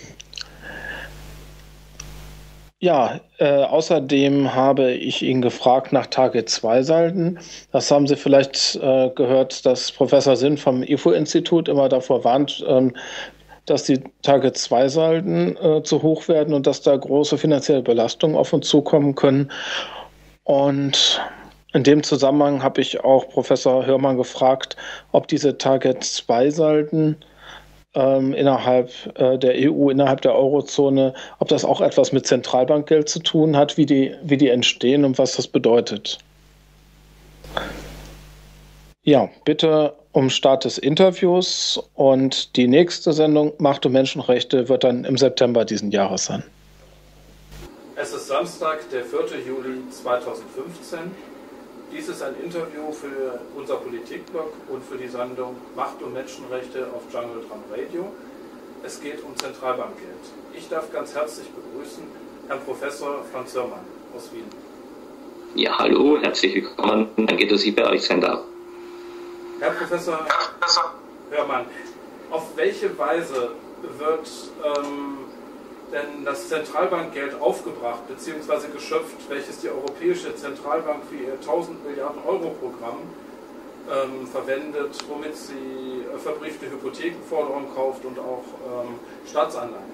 Ja, äh, außerdem habe ich ihn gefragt nach Target zwei Salden. Das haben Sie vielleicht äh, gehört, dass Professor Sinn vom I F O-Institut immer davor warnt, ähm, dass die Target zwei Salden äh, zu hoch werden und dass da große finanzielle Belastungen auf uns zukommen können. Und in dem Zusammenhang habe ich auch Professor Hörmann gefragt, ob diese Target zwei Salden ähm, innerhalb äh, der E U, innerhalb der Eurozone, ob das auch etwas mit Zentralbankgeld zu tun hat, wie die, wie die entstehen und was das bedeutet. Ja, bitte um Start des Interviews und die nächste Sendung Macht und Menschenrechte wird dann im September diesen Jahres sein. Es ist Samstag, der vierter Juli zweitausendfünfzehn. Dies ist ein Interview für unser Politikblog und für die Sendung Macht und Menschenrechte auf Jungle Drum Radio. Es geht um Zentralbankgeld. Ich darf ganz herzlich begrüßen Herrn Professor Franz Hörmann aus Wien. Ja, hallo, herzlich willkommen. Danke, dass ich bei euch sein darf. Herr Professor Hörmann, auf welche Weise wird ähm, denn das Zentralbankgeld aufgebracht bzw. geschöpft, welches die Europäische Zentralbank für ihr tausend Milliarden Euro Programm ähm, verwendet, womit sie äh, verbriefte Hypothekenforderungen kauft und auch ähm, Staatsanleihen?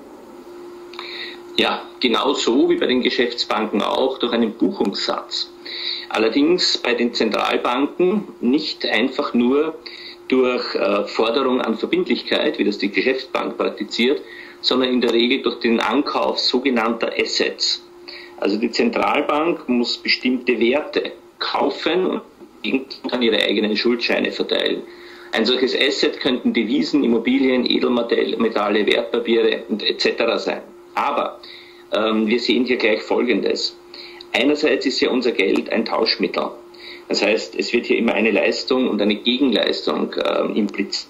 Ja, genauso wie bei den Geschäftsbanken auch, durch einen Buchungssatz. Allerdings bei den Zentralbanken nicht einfach nur durch äh, Forderung an Verbindlichkeit, wie das die Geschäftsbank praktiziert, sondern in der Regel durch den Ankauf sogenannter Assets. Also die Zentralbank muss bestimmte Werte kaufen und dann ihre eigenen Schuldscheine verteilen. Ein solches Asset könnten Devisen, Immobilien, Edelmetalle, Wertpapiere und et cetera sein. Aber ähm, wir sehen hier gleich Folgendes. Einerseits ist ja unser Geld ein Tauschmittel. Das heißt, es wird hier immer eine Leistung und eine Gegenleistung ähm, impliziert.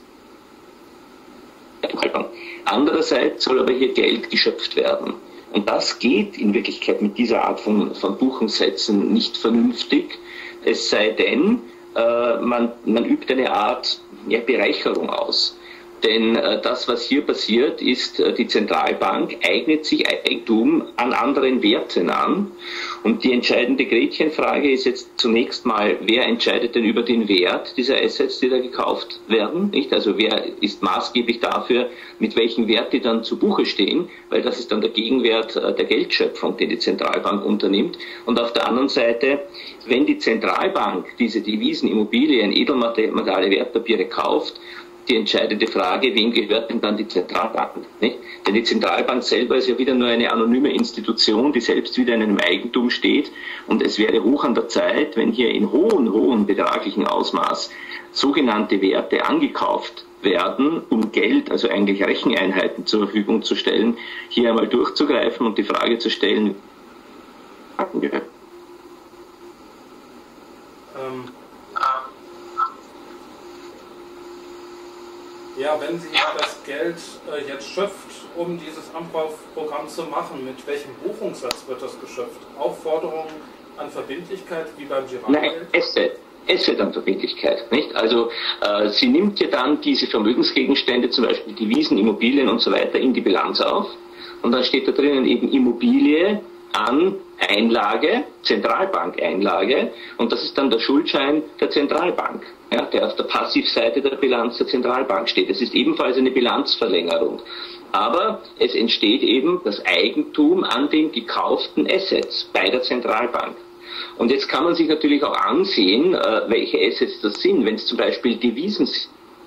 Andererseits soll aber hier Geld geschöpft werden. Und das geht in Wirklichkeit mit dieser Art von, von Buchungssätzen nicht vernünftig, es sei denn, äh, man, man übt eine Art ja, Bereicherung aus. Denn äh, das, was hier passiert, ist, äh, die Zentralbank eignet sich Eigentum an anderen Werten an. Und die entscheidende Gretchenfrage ist jetzt zunächst mal, wer entscheidet denn über den Wert dieser Assets, die da gekauft werden? Nicht? Also wer ist maßgeblich dafür, mit welchem Wert die dann zu Buche stehen? Weil das ist dann der Gegenwert äh, der Geldschöpfung, den die Zentralbank unternimmt. Und auf der anderen Seite, wenn die Zentralbank diese Devisen, Immobilien, Edelmetalle, Wertpapiere kauft, die entscheidende Frage, wem gehört denn dann die Zentralbank? Nicht? Denn die Zentralbank selber ist ja wieder nur eine anonyme Institution, die selbst wieder in einem Eigentum steht. Und es wäre hoch an der Zeit, wenn hier in hohen, hohen betraglichen Ausmaß sogenannte Werte angekauft werden, um Geld, also eigentlich Recheneinheiten zur Verfügung zu stellen, hier einmal durchzugreifen und die Frage zu stellen, gehört. Ähm. Ja, wenn sie das Geld äh, jetzt schöpft, um dieses Ankaufprogramm zu machen, mit welchem Buchungssatz wird das geschöpft? Auch Forderungen an Verbindlichkeit, wie beim Girardgeld? Nein, Asset. Asset an Verbindlichkeit, nicht? Also äh, sie nimmt ja dann diese Vermögensgegenstände, zum Beispiel Devisen, Immobilien und so weiter, in die Bilanz auf und dann steht da drinnen eben Immobilie an Einlage, Zentralbankeinlage, und das ist dann der Schuldschein der Zentralbank, ja, der auf der Passivseite der Bilanz der Zentralbank steht. Es ist ebenfalls eine Bilanzverlängerung. Aber es entsteht eben das Eigentum an den gekauften Assets bei der Zentralbank. Und jetzt kann man sich natürlich auch ansehen, äh, welche Assets das sind. Wenn es zum Beispiel Devisen sind,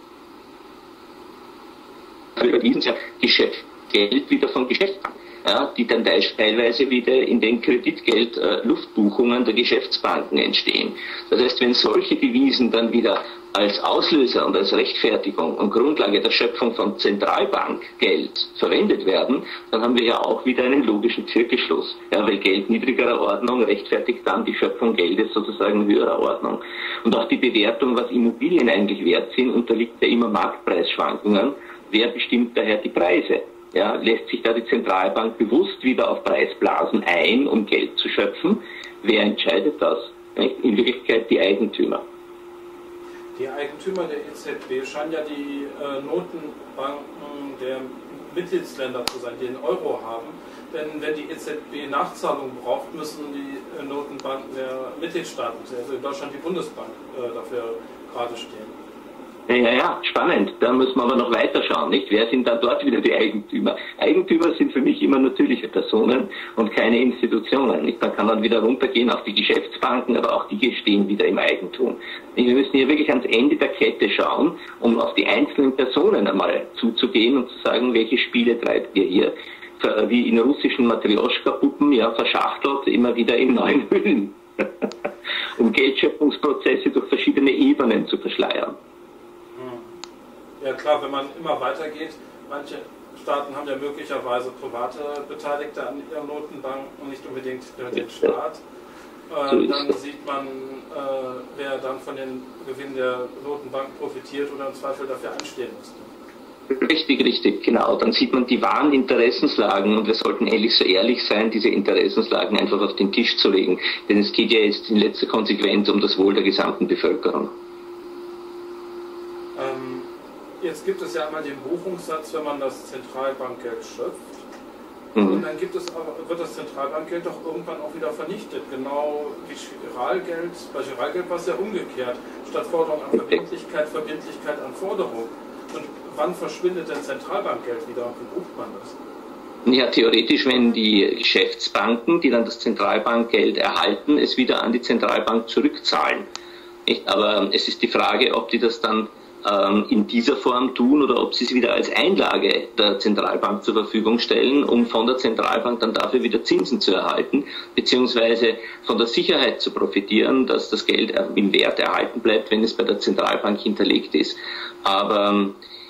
Devisen sind ja Geschäft, Geld wieder von Geschäftsbanken. Ja, die dann teilweise wieder in den Kreditgeld-Luftbuchungen äh, der Geschäftsbanken entstehen. Das heißt, wenn solche Devisen dann wieder als Auslöser und als Rechtfertigung und Grundlage der Schöpfung von Zentralbankgeld verwendet werden, dann haben wir ja auch wieder einen logischen Zirkelschluss. Ja, weil Geld niedrigerer Ordnung rechtfertigt dann die Schöpfung Geldes sozusagen höherer Ordnung. Und auch die Bewertung, was Immobilien eigentlich wert sind, unterliegt ja immer Marktpreisschwankungen. Wer bestimmt daher die Preise? Ja, lässt sich da die Zentralbank bewusst wieder auf Preisblasen ein, um Geld zu schöpfen? Wer entscheidet das? In Wirklichkeit die Eigentümer. Die Eigentümer der E Z B scheinen ja die äh, Notenbanken der Mitgliedsländer zu sein, die den Euro haben. Denn wenn die E Z B Nachzahlungen braucht, müssen die äh, Notenbanken der Mitgliedstaaten, also in Deutschland die Bundesbank, äh, dafür gerade stehen. Ja, ja, ja, spannend. Da müssen wir aber noch weiter schauen, nicht? Wer sind dann dort wieder die Eigentümer? Eigentümer sind für mich immer natürliche Personen und keine Institutionen, nicht? Man kann dann wieder runtergehen auf die Geschäftsbanken, aber auch die stehen wieder im Eigentum. Wir müssen hier wirklich ans Ende der Kette schauen, um auf die einzelnen Personen einmal zuzugehen und zu sagen, welche Spiele treibt ihr hier? Wie in russischen Matrioschka-Puppen, ja, verschachtelt immer wieder in neuen Hüllen, um Geldschöpfungsprozesse durch verschiedene Ebenen zu verschleiern. Ja klar, wenn man immer weitergeht, manche Staaten haben ja möglicherweise private Beteiligte an ihren Notenbanken und nicht unbedingt den Staat. Äh, dann sieht man, äh, wer dann von den Gewinnen der Notenbanken profitiert oder im Zweifel dafür einstehen müsste. Richtig, richtig, genau. Dann sieht man die wahren Interessenslagen und wir sollten ehrlich so ehrlich sein, diese Interessenslagen einfach auf den Tisch zu legen. Denn es geht ja jetzt in letzter Konsequenz um das Wohl der gesamten Bevölkerung. Ähm, jetzt gibt es ja einmal den Buchungssatz, wenn man das Zentralbankgeld schöpft. Mhm. Und dann gibt es aber, wird das Zentralbankgeld doch irgendwann auch wieder vernichtet. Genau wie Giralgeld. Bei Giralgeld war es ja umgekehrt. Statt Forderung an Verbindlichkeit, Verbindlichkeit an Forderung. Und wann verschwindet denn Zentralbankgeld wieder und wie bucht man das? Ja, theoretisch, wenn die Geschäftsbanken, die dann das Zentralbankgeld erhalten, es wieder an die Zentralbank zurückzahlen. Nicht? Aber es ist die Frage, ob die das dann ähm, in dieser Form tun oder ob sie es wieder als Einlage der Zentralbank zur Verfügung stellen, um von der Zentralbank dann dafür wieder Zinsen zu erhalten, beziehungsweise von der Sicherheit zu profitieren, dass das Geld im Wert erhalten bleibt, wenn es bei der Zentralbank hinterlegt ist. Aber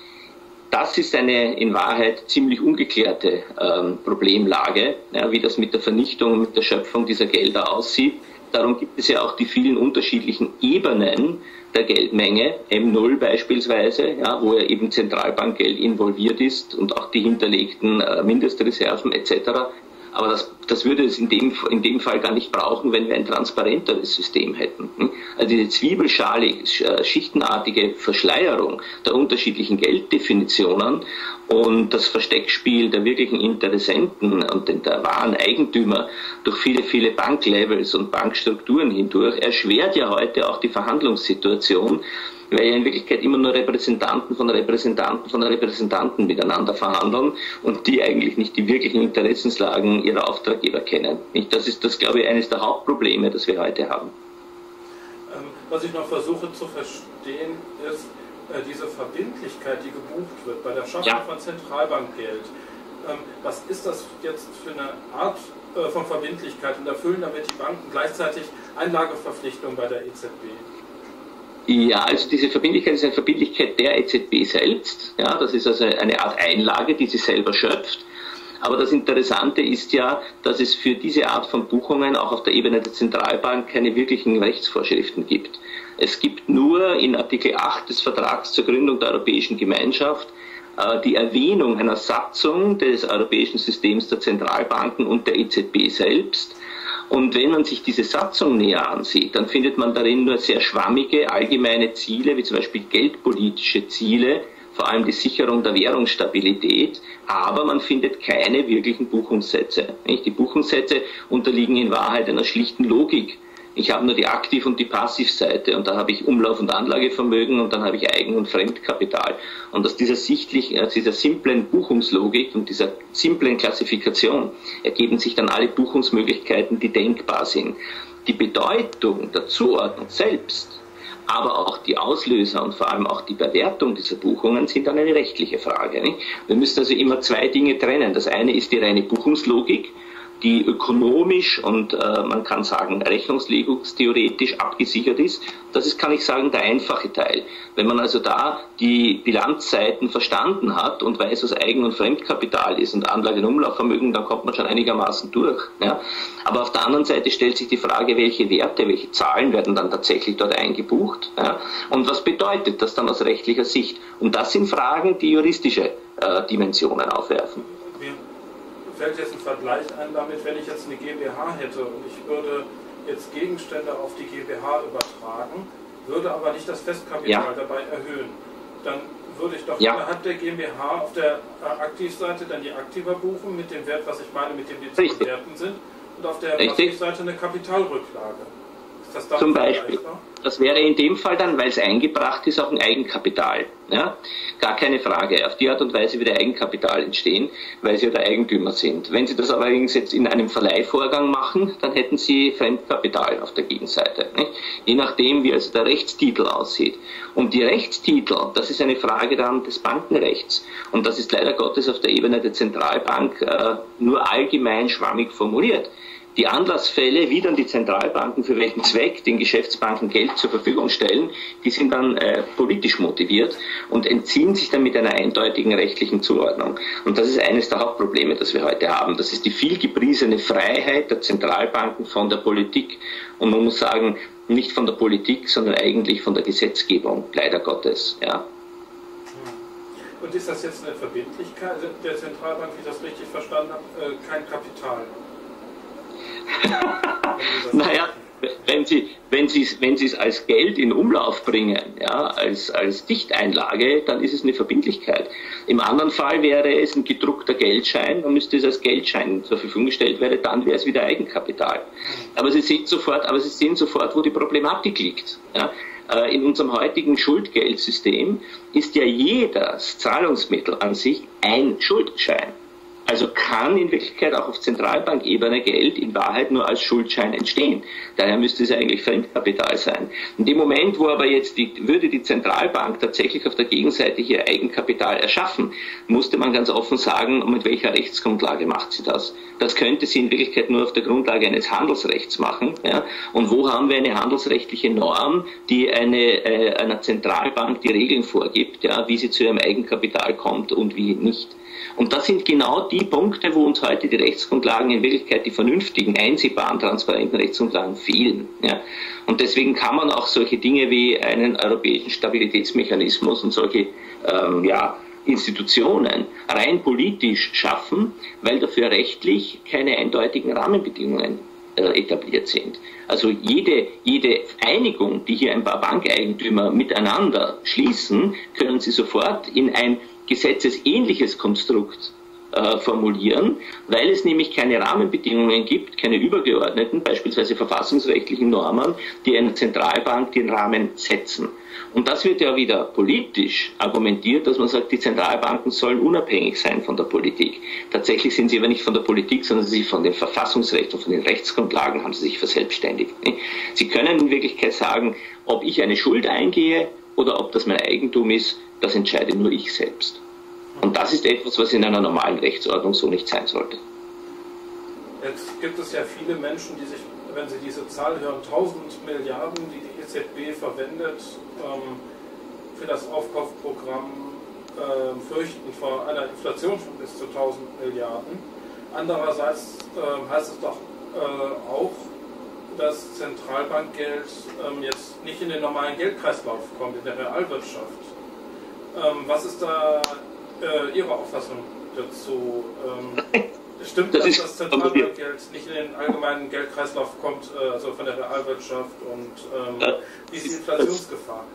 das ist eine in Wahrheit ziemlich ungeklärte ähm, Problemlage, ja, wie das mit der Vernichtung und mit der Schöpfung dieser Gelder aussieht. Darum gibt es ja auch die vielen unterschiedlichen Ebenen der Geldmenge, M null beispielsweise, ja, wo ja eben Zentralbankgeld involviert ist und auch die hinterlegten äh, Mindestreserven et cetera. Aber das, das würde es in dem, in dem Fall gar nicht brauchen, wenn wir ein transparenteres System hätten. Also diese zwiebelschalige, schichtenartige Verschleierung der unterschiedlichen Gelddefinitionen und das Versteckspiel der wirklichen Interessenten und der wahren Eigentümer durch viele, viele Banklevels und Bankstrukturen hindurch erschwert ja heute auch die Verhandlungssituation, weil ja in Wirklichkeit immer nur Repräsentanten von Repräsentanten von Repräsentanten miteinander verhandeln und die eigentlich nicht die wirklichen Interessenslagen ihrer Auftraggeber kennen. Das ist, das glaube ich, eines der Hauptprobleme, das wir heute haben. Ähm, was ich noch versuche zu verstehen, ist äh, diese Verbindlichkeit, die gebucht wird bei der Schaffung ja. von Zentralbankgeld. Ähm, was ist das jetzt für eine Art äh, von Verbindlichkeit und erfüllen damit die Banken gleichzeitig Einlageverpflichtungen bei der E Z B? Ja, also diese Verbindlichkeit ist eine Verbindlichkeit der E Z B selbst. Ja, das ist also eine Art Einlage, die sie selber schöpft. Aber das Interessante ist ja, dass es für diese Art von Buchungen auch auf der Ebene der Zentralbank keine wirklichen Rechtsvorschriften gibt. Es gibt nur in Artikel acht des Vertrags zur Gründung der Europäischen Gemeinschaft äh, die Erwähnung einer Satzung des europäischen Systems der Zentralbanken und der E Z B selbst. Und wenn man sich diese Satzung näher ansieht, dann findet man darin nur sehr schwammige, allgemeine Ziele, wie zum Beispiel geldpolitische Ziele, vor allem die Sicherung der Währungsstabilität, aber man findet keine wirklichen Buchungssätze. Die Buchungssätze unterliegen in Wahrheit einer schlichten Logik. Ich habe nur die Aktiv- und die Passivseite und da habe ich Umlauf- und Anlagevermögen und dann habe ich Eigen- und Fremdkapital. Und aus dieser sichtlich, aus dieser simplen Buchungslogik und dieser simplen Klassifikation ergeben sich dann alle Buchungsmöglichkeiten, die denkbar sind. Die Bedeutung der Zuordnung selbst, aber auch die Auslöser und vor allem auch die Bewertung dieser Buchungen sind dann eine rechtliche Frage. Nicht? Wir müssen also immer zwei Dinge trennen. Das eine ist die reine Buchungslogik, die ökonomisch und äh, man kann sagen rechnungslegungstheoretisch abgesichert ist. Das ist, kann ich sagen, der einfache Teil. Wenn man also da die Bilanzseiten verstanden hat und weiß, was Eigen- und Fremdkapital ist und Anlage- und Umlaufvermögen, dann kommt man schon einigermaßen durch. Ja? Aber auf der anderen Seite stellt sich die Frage, welche Werte, welche Zahlen werden dann tatsächlich dort eingebucht, ja? Und was bedeutet das dann aus rechtlicher Sicht? Und das sind Fragen, die juristische äh, Dimensionen aufwerfen. Fällt jetzt ein Vergleich ein damit, wenn ich jetzt eine GmbH hätte und ich würde jetzt Gegenstände auf die GmbH übertragen, würde aber nicht das Festkapital ja. dabei erhöhen. Dann würde ich doch ja. innerhalb der GmbH auf der Aktivseite dann die Aktiva buchen mit dem Wert, was ich meine, mit dem die zu bewerten sind, und auf der Passivseite eine Kapitalrücklage. Ist das dann zum Beispiel? Das wäre in dem Fall dann, weil es eingebracht ist, auch ein Eigenkapital. Ja? Gar keine Frage. Auf die Art und Weise würde Eigenkapital entstehen, weil Sie ja der Eigentümer sind. Wenn Sie das allerdings jetzt in einem Verleihvorgang machen, dann hätten Sie Fremdkapital auf der Gegenseite. Nicht? Je nachdem, wie also der Rechtstitel aussieht. Und die Rechtstitel, das ist eine Frage dann des Bankenrechts. Und das ist leider Gottes auf der Ebene der Zentralbank äh, nur allgemein schwammig formuliert. Die Anlassfälle, wie dann die Zentralbanken für welchen Zweck den Geschäftsbanken Geld zur Verfügung stellen, die sind dann äh, politisch motiviert und entziehen sich dann mit einer eindeutigen rechtlichen Zuordnung. Und das ist eines der Hauptprobleme, das wir heute haben. Das ist die viel gepriesene Freiheit der Zentralbanken von der Politik. Und man muss sagen, nicht von der Politik, sondern eigentlich von der Gesetzgebung, leider Gottes. Ja. Und ist das jetzt eine Verbindlichkeit der Zentralbank, wie ich das richtig verstanden habe, kein Kapital? Naja, wenn Sie, wenn Sie, wenn Sie es als Geld in Umlauf bringen, ja, als, als Dichteinlage, dann ist es eine Verbindlichkeit. Im anderen Fall wäre es ein gedruckter Geldschein, dann müsste es als Geldschein zur Verfügung gestellt werden, dann wäre es wieder Eigenkapital. Aber Sie sehen sofort, aber Sie sehen sofort, wo die Problematik liegt. Ja. In unserem heutigen Schuldgeldsystem ist ja jedes Zahlungsmittel an sich ein Schuldschein. Also kann in Wirklichkeit auch auf Zentralbankebene Geld in Wahrheit nur als Schuldschein entstehen. Daher müsste es eigentlich Fremdkapital sein. In dem Moment, wo aber jetzt die, würde die Zentralbank tatsächlich auf der Gegenseite hier Eigenkapital erschaffen, musste man ganz offen sagen, mit welcher Rechtsgrundlage macht sie das. Das könnte sie in Wirklichkeit nur auf der Grundlage eines Handelsrechts machen. Ja? Und wo haben wir eine handelsrechtliche Norm, die eine, äh, einer Zentralbank die Regeln vorgibt, ja, wie sie zu ihrem Eigenkapital kommt und wie nicht. Und das sind genau die Punkte, wo uns heute die Rechtsgrundlagen in Wirklichkeit, die vernünftigen, einsehbaren, transparenten Rechtsgrundlagen fehlen. Ja. Und deswegen kann man auch solche Dinge wie einen europäischen Stabilitätsmechanismus und solche ähm, ja, Institutionen rein politisch schaffen, weil dafür rechtlich keine eindeutigen Rahmenbedingungen äh, etabliert sind. Also jede, jede Einigung, die hier ein paar Bankeigentümer miteinander schließen, können sie sofort in ein gesetzesähnliches Konstrukt äh, formulieren, weil es nämlich keine Rahmenbedingungen gibt, keine übergeordneten, beispielsweise verfassungsrechtlichen Normen, die einer Zentralbank den Rahmen setzen. Und das wird ja wieder politisch argumentiert, dass man sagt, die Zentralbanken sollen unabhängig sein von der Politik. Tatsächlich sind sie aber nicht von der Politik, sondern sie von dem Verfassungsrecht und von den Rechtsgrundlagen haben sie sich verselbstständigt. Sie können in Wirklichkeit sagen, ob ich eine Schuld eingehe oder ob das mein Eigentum ist, das entscheide nur ich selbst. Und das ist etwas, was in einer normalen Rechtsordnung so nicht sein sollte. Jetzt gibt es ja viele Menschen, die sich, wenn sie diese Zahl hören, tausend Milliarden, die die E Z B verwendet, ähm, für das Aufkaufprogramm äh, fürchten vor einer Inflation von bis zu tausend Milliarden. Andererseits äh, heißt es doch äh, auch, dass Zentralbankgeld ähm, jetzt nicht in den normalen Geldkreislauf kommt, in der Realwirtschaft. Ähm, was ist da äh, Ihre Auffassung dazu? Ähm, stimmt das, dass das Zentralbankgeld nicht in den allgemeinen Geldkreislauf kommt, äh, also von der Realwirtschaft, und ähm, wie ist die Inflationsgefahr?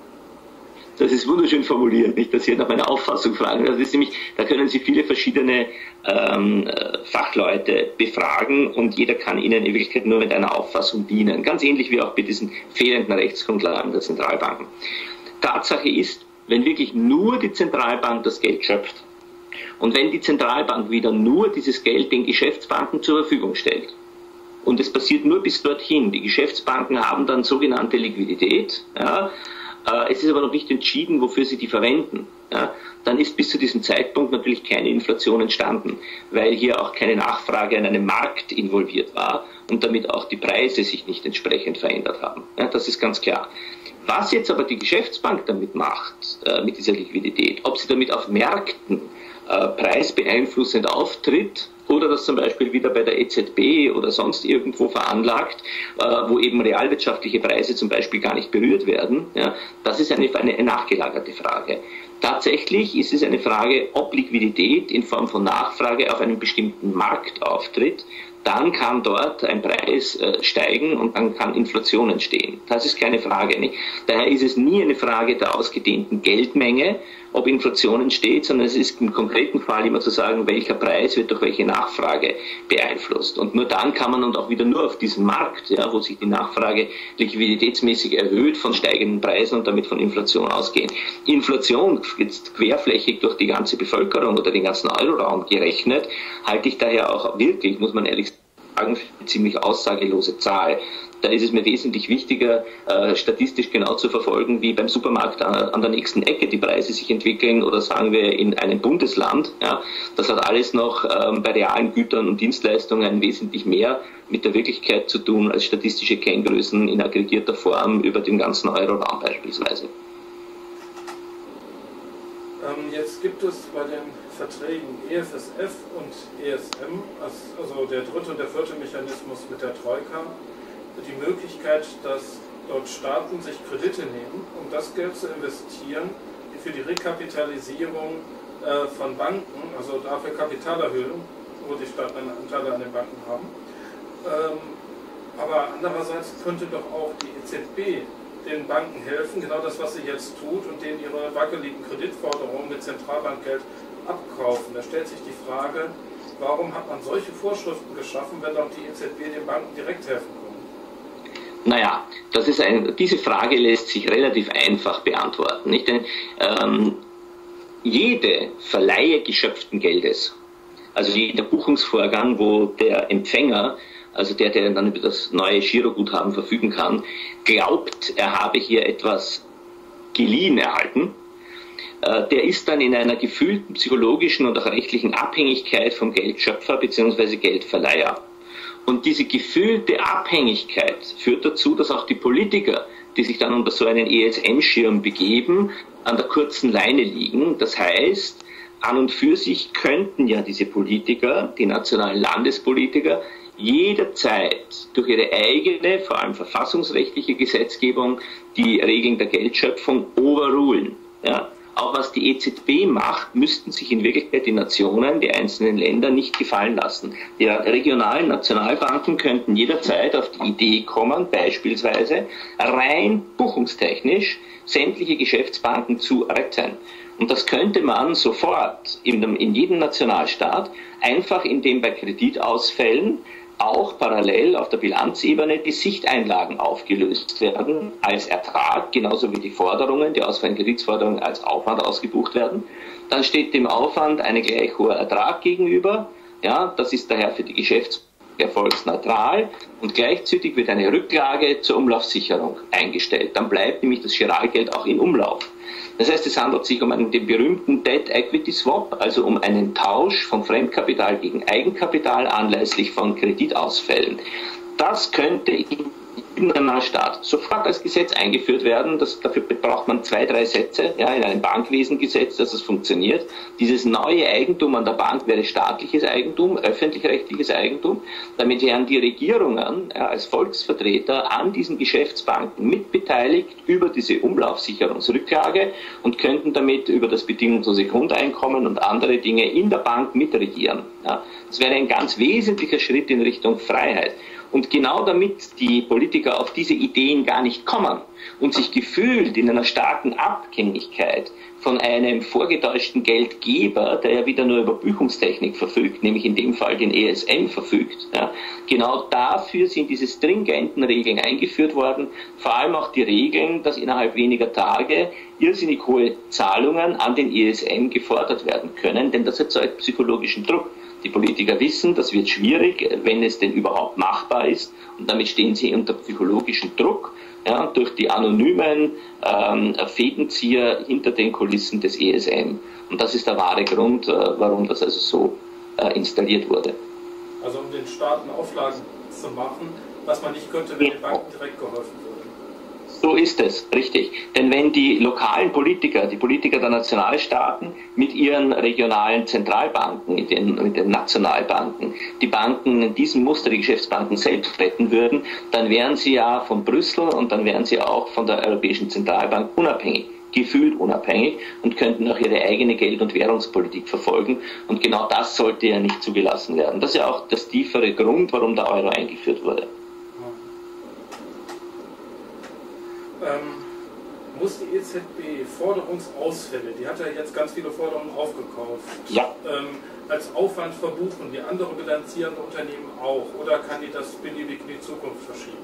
Das ist wunderschön formuliert, nicht, dass Sie nach meiner Auffassung fragen. Das ist nämlich, da können Sie viele verschiedene ähm, Fachleute befragen und jeder kann Ihnen in Wirklichkeit nur mit einer Auffassung dienen. Ganz ähnlich wie auch bei diesen fehlenden Rechtsgrundlagen der Zentralbanken. Tatsache ist, wenn wirklich nur die Zentralbank das Geld schöpft und wenn die Zentralbank wieder nur dieses Geld den Geschäftsbanken zur Verfügung stellt, und es passiert nur bis dorthin, die Geschäftsbanken haben dann sogenannte Liquidität, ja, äh, es ist aber noch nicht entschieden, wofür sie die verwenden, ja, dann ist bis zu diesem Zeitpunkt natürlich keine Inflation entstanden, weil hier auch keine Nachfrage an einem Markt involviert war und damit auch die Preise sich nicht entsprechend verändert haben. Ja, das ist ganz klar. Was jetzt aber die Geschäftsbank damit macht, äh, mit dieser Liquidität, ob sie damit auf Märkten äh, preisbeeinflussend auftritt oder das zum Beispiel wieder bei der E Z B oder sonst irgendwo veranlagt, äh, wo eben realwirtschaftliche Preise zum Beispiel gar nicht berührt werden, ja, das ist eine, eine nachgelagerte Frage. Tatsächlich ist es eine Frage, ob Liquidität in Form von Nachfrage auf einem bestimmten Markt auftritt. Dann kann dort ein Preis äh, steigen und dann kann Inflation entstehen. Das ist keine Frage. Nicht? Daher ist es nie eine Frage der ausgedehnten Geldmenge, ob Inflation entsteht, sondern es ist im konkreten Fall immer zu sagen, welcher Preis wird durch welche Nachfrage beeinflusst. Und nur dann kann man, und auch wieder nur auf diesem Markt, ja, wo sich die Nachfrage liquiditätsmäßig erhöht, von steigenden Preisen und damit von Inflation ausgehen. Inflation jetzt querflächig durch die ganze Bevölkerung oder den ganzen Euroraum gerechnet, halte ich daher auch wirklich, muss man ehrlich sagen, für eine ziemlich aussagelose Zahl. Da ist es mir wesentlich wichtiger, äh, statistisch genau zu verfolgen, wie beim Supermarkt an, an der nächsten Ecke die Preise sich entwickeln oder sagen wir in einem Bundesland. Ja, das hat alles noch ähm, bei realen Gütern und Dienstleistungen wesentlich mehr mit der Wirklichkeit zu tun als statistische Kenngrößen in aggregierter Form über den ganzen Euroraum beispielsweise. Ähm, jetzt gibt es bei den Verträgen E F S F und E S M, also der dritte und der vierte Mechanismus mit der Troika, die Möglichkeit, dass dort Staaten sich Kredite nehmen, um das Geld zu investieren für die Rekapitalisierung äh, von Banken, also dafür Kapitalerhöhung, wo die Staaten Anteile an den Banken haben. Ähm, aber andererseits könnte doch auch die E Z B den Banken helfen, genau das, was sie jetzt tut, und denen ihre wackeligen Kreditforderungen mit Zentralbankgeld abkaufen. Da stellt sich die Frage, warum hat man solche Vorschriften geschaffen, wenn auch die E Z B den Banken direkt helfen kann? Naja, das ist ein, diese Frage lässt sich relativ einfach beantworten. Nicht? Denn ähm, jede Verleihe geschöpften Geldes, also jeder Buchungsvorgang, wo der Empfänger, also der, der dann über das neue Giroguthaben verfügen kann, glaubt, er habe hier etwas geliehen erhalten, äh, der ist dann in einer gefühlten psychologischen und auch rechtlichen Abhängigkeit vom Geldschöpfer bzw. Geldverleiher. Und diese gefühlte Abhängigkeit führt dazu, dass auch die Politiker, die sich dann unter so einen E S M-Schirm begeben, an der kurzen Leine liegen. Das heißt, an und für sich könnten ja diese Politiker, die nationalen Landespolitiker, jederzeit durch ihre eigene, vor allem verfassungsrechtliche Gesetzgebung, die Regeln der Geldschöpfung overrulen. Ja? Auch was die E Z B macht, müssten sich in Wirklichkeit die Nationen, die einzelnen Länder nicht gefallen lassen. Die regionalen Nationalbanken könnten jederzeit auf die Idee kommen, beispielsweise rein buchungstechnisch sämtliche Geschäftsbanken zu retten. Und das könnte man sofort in, in jedem Nationalstaat, einfach indem bei Kreditausfällen auch parallel auf der Bilanzebene die Sichteinlagen aufgelöst werden als Ertrag, genauso wie die Forderungen, die ausfallenden Kreditforderungen als Aufwand ausgebucht werden. Dann steht dem Aufwand ein gleich hoher Ertrag gegenüber. Ja, das ist daher für die Geschäfts erfolgsneutral, und gleichzeitig wird eine Rücklage zur Umlaufsicherung eingestellt. Dann bleibt nämlich das Giralgeld auch in Umlauf. Das heißt, es handelt sich um einen, den berühmten Debt Equity Swap, also um einen Tausch von Fremdkapital gegen Eigenkapital anlässlich von Kreditausfällen. Das könnte in einem Staat sofort als Gesetz eingeführt werden. Das, dafür braucht man zwei, drei Sätze, ja, in einem Bankwesengesetz, dass es funktioniert. Dieses neue Eigentum an der Bank wäre staatliches Eigentum, öffentlich-rechtliches Eigentum. Damit wären die Regierungen ja, als Volksvertreter an diesen Geschäftsbanken mitbeteiligt über diese Umlaufsicherungsrücklage und könnten damit über das bedingungslose Grundeinkommen und andere Dinge in der Bank mitregieren. Ja. Das wäre ein ganz wesentlicher Schritt in Richtung Freiheit. Und genau damit die Politiker auf diese Ideen gar nicht kommen und sich gefühlt in einer starken Abhängigkeit von einem vorgetäuschten Geldgeber, der ja wieder nur über Buchungstechnik verfügt, nämlich in dem Fall den E S M verfügt, ja, genau dafür sind diese stringenten Regeln eingeführt worden, vor allem auch die Regeln, dass innerhalb weniger Tage irrsinnig hohe Zahlungen an den E S M gefordert werden können, denn das erzeugt psychologischen Druck. Die Politiker wissen, das wird schwierig, wenn es denn überhaupt machbar ist. Und damit stehen sie unter psychologischem Druck, ja, durch die anonymen ähm, Fädenzieher hinter den Kulissen des E S M. Und das ist der wahre Grund, äh, warum das also so äh, installiert wurde. Also um den Staaten Auflagen zu machen, was man nicht könnte, wenn den Banken direkt geholfen würde. So ist es, richtig. Denn wenn die lokalen Politiker, die Politiker der Nationalstaaten mit ihren regionalen Zentralbanken, mit den, mit den Nationalbanken, die Banken in diesem Muster, die Geschäftsbanken selbst retten würden, dann wären sie ja von Brüssel und dann wären sie auch von der Europäischen Zentralbank unabhängig, gefühlt unabhängig, und könnten auch ihre eigene Geld- und Währungspolitik verfolgen. Und genau das sollte ja nicht zugelassen werden. Das ist ja auch das tiefere Grund, warum der Euro eingeführt wurde. Ähm, muss die E Z B Forderungsausfälle, die hat ja jetzt ganz viele Forderungen aufgekauft, ja. ähm, als Aufwand verbuchen, wie andere bilanzierende Unternehmen auch, oder kann die das beliebig in die Zukunft verschieben?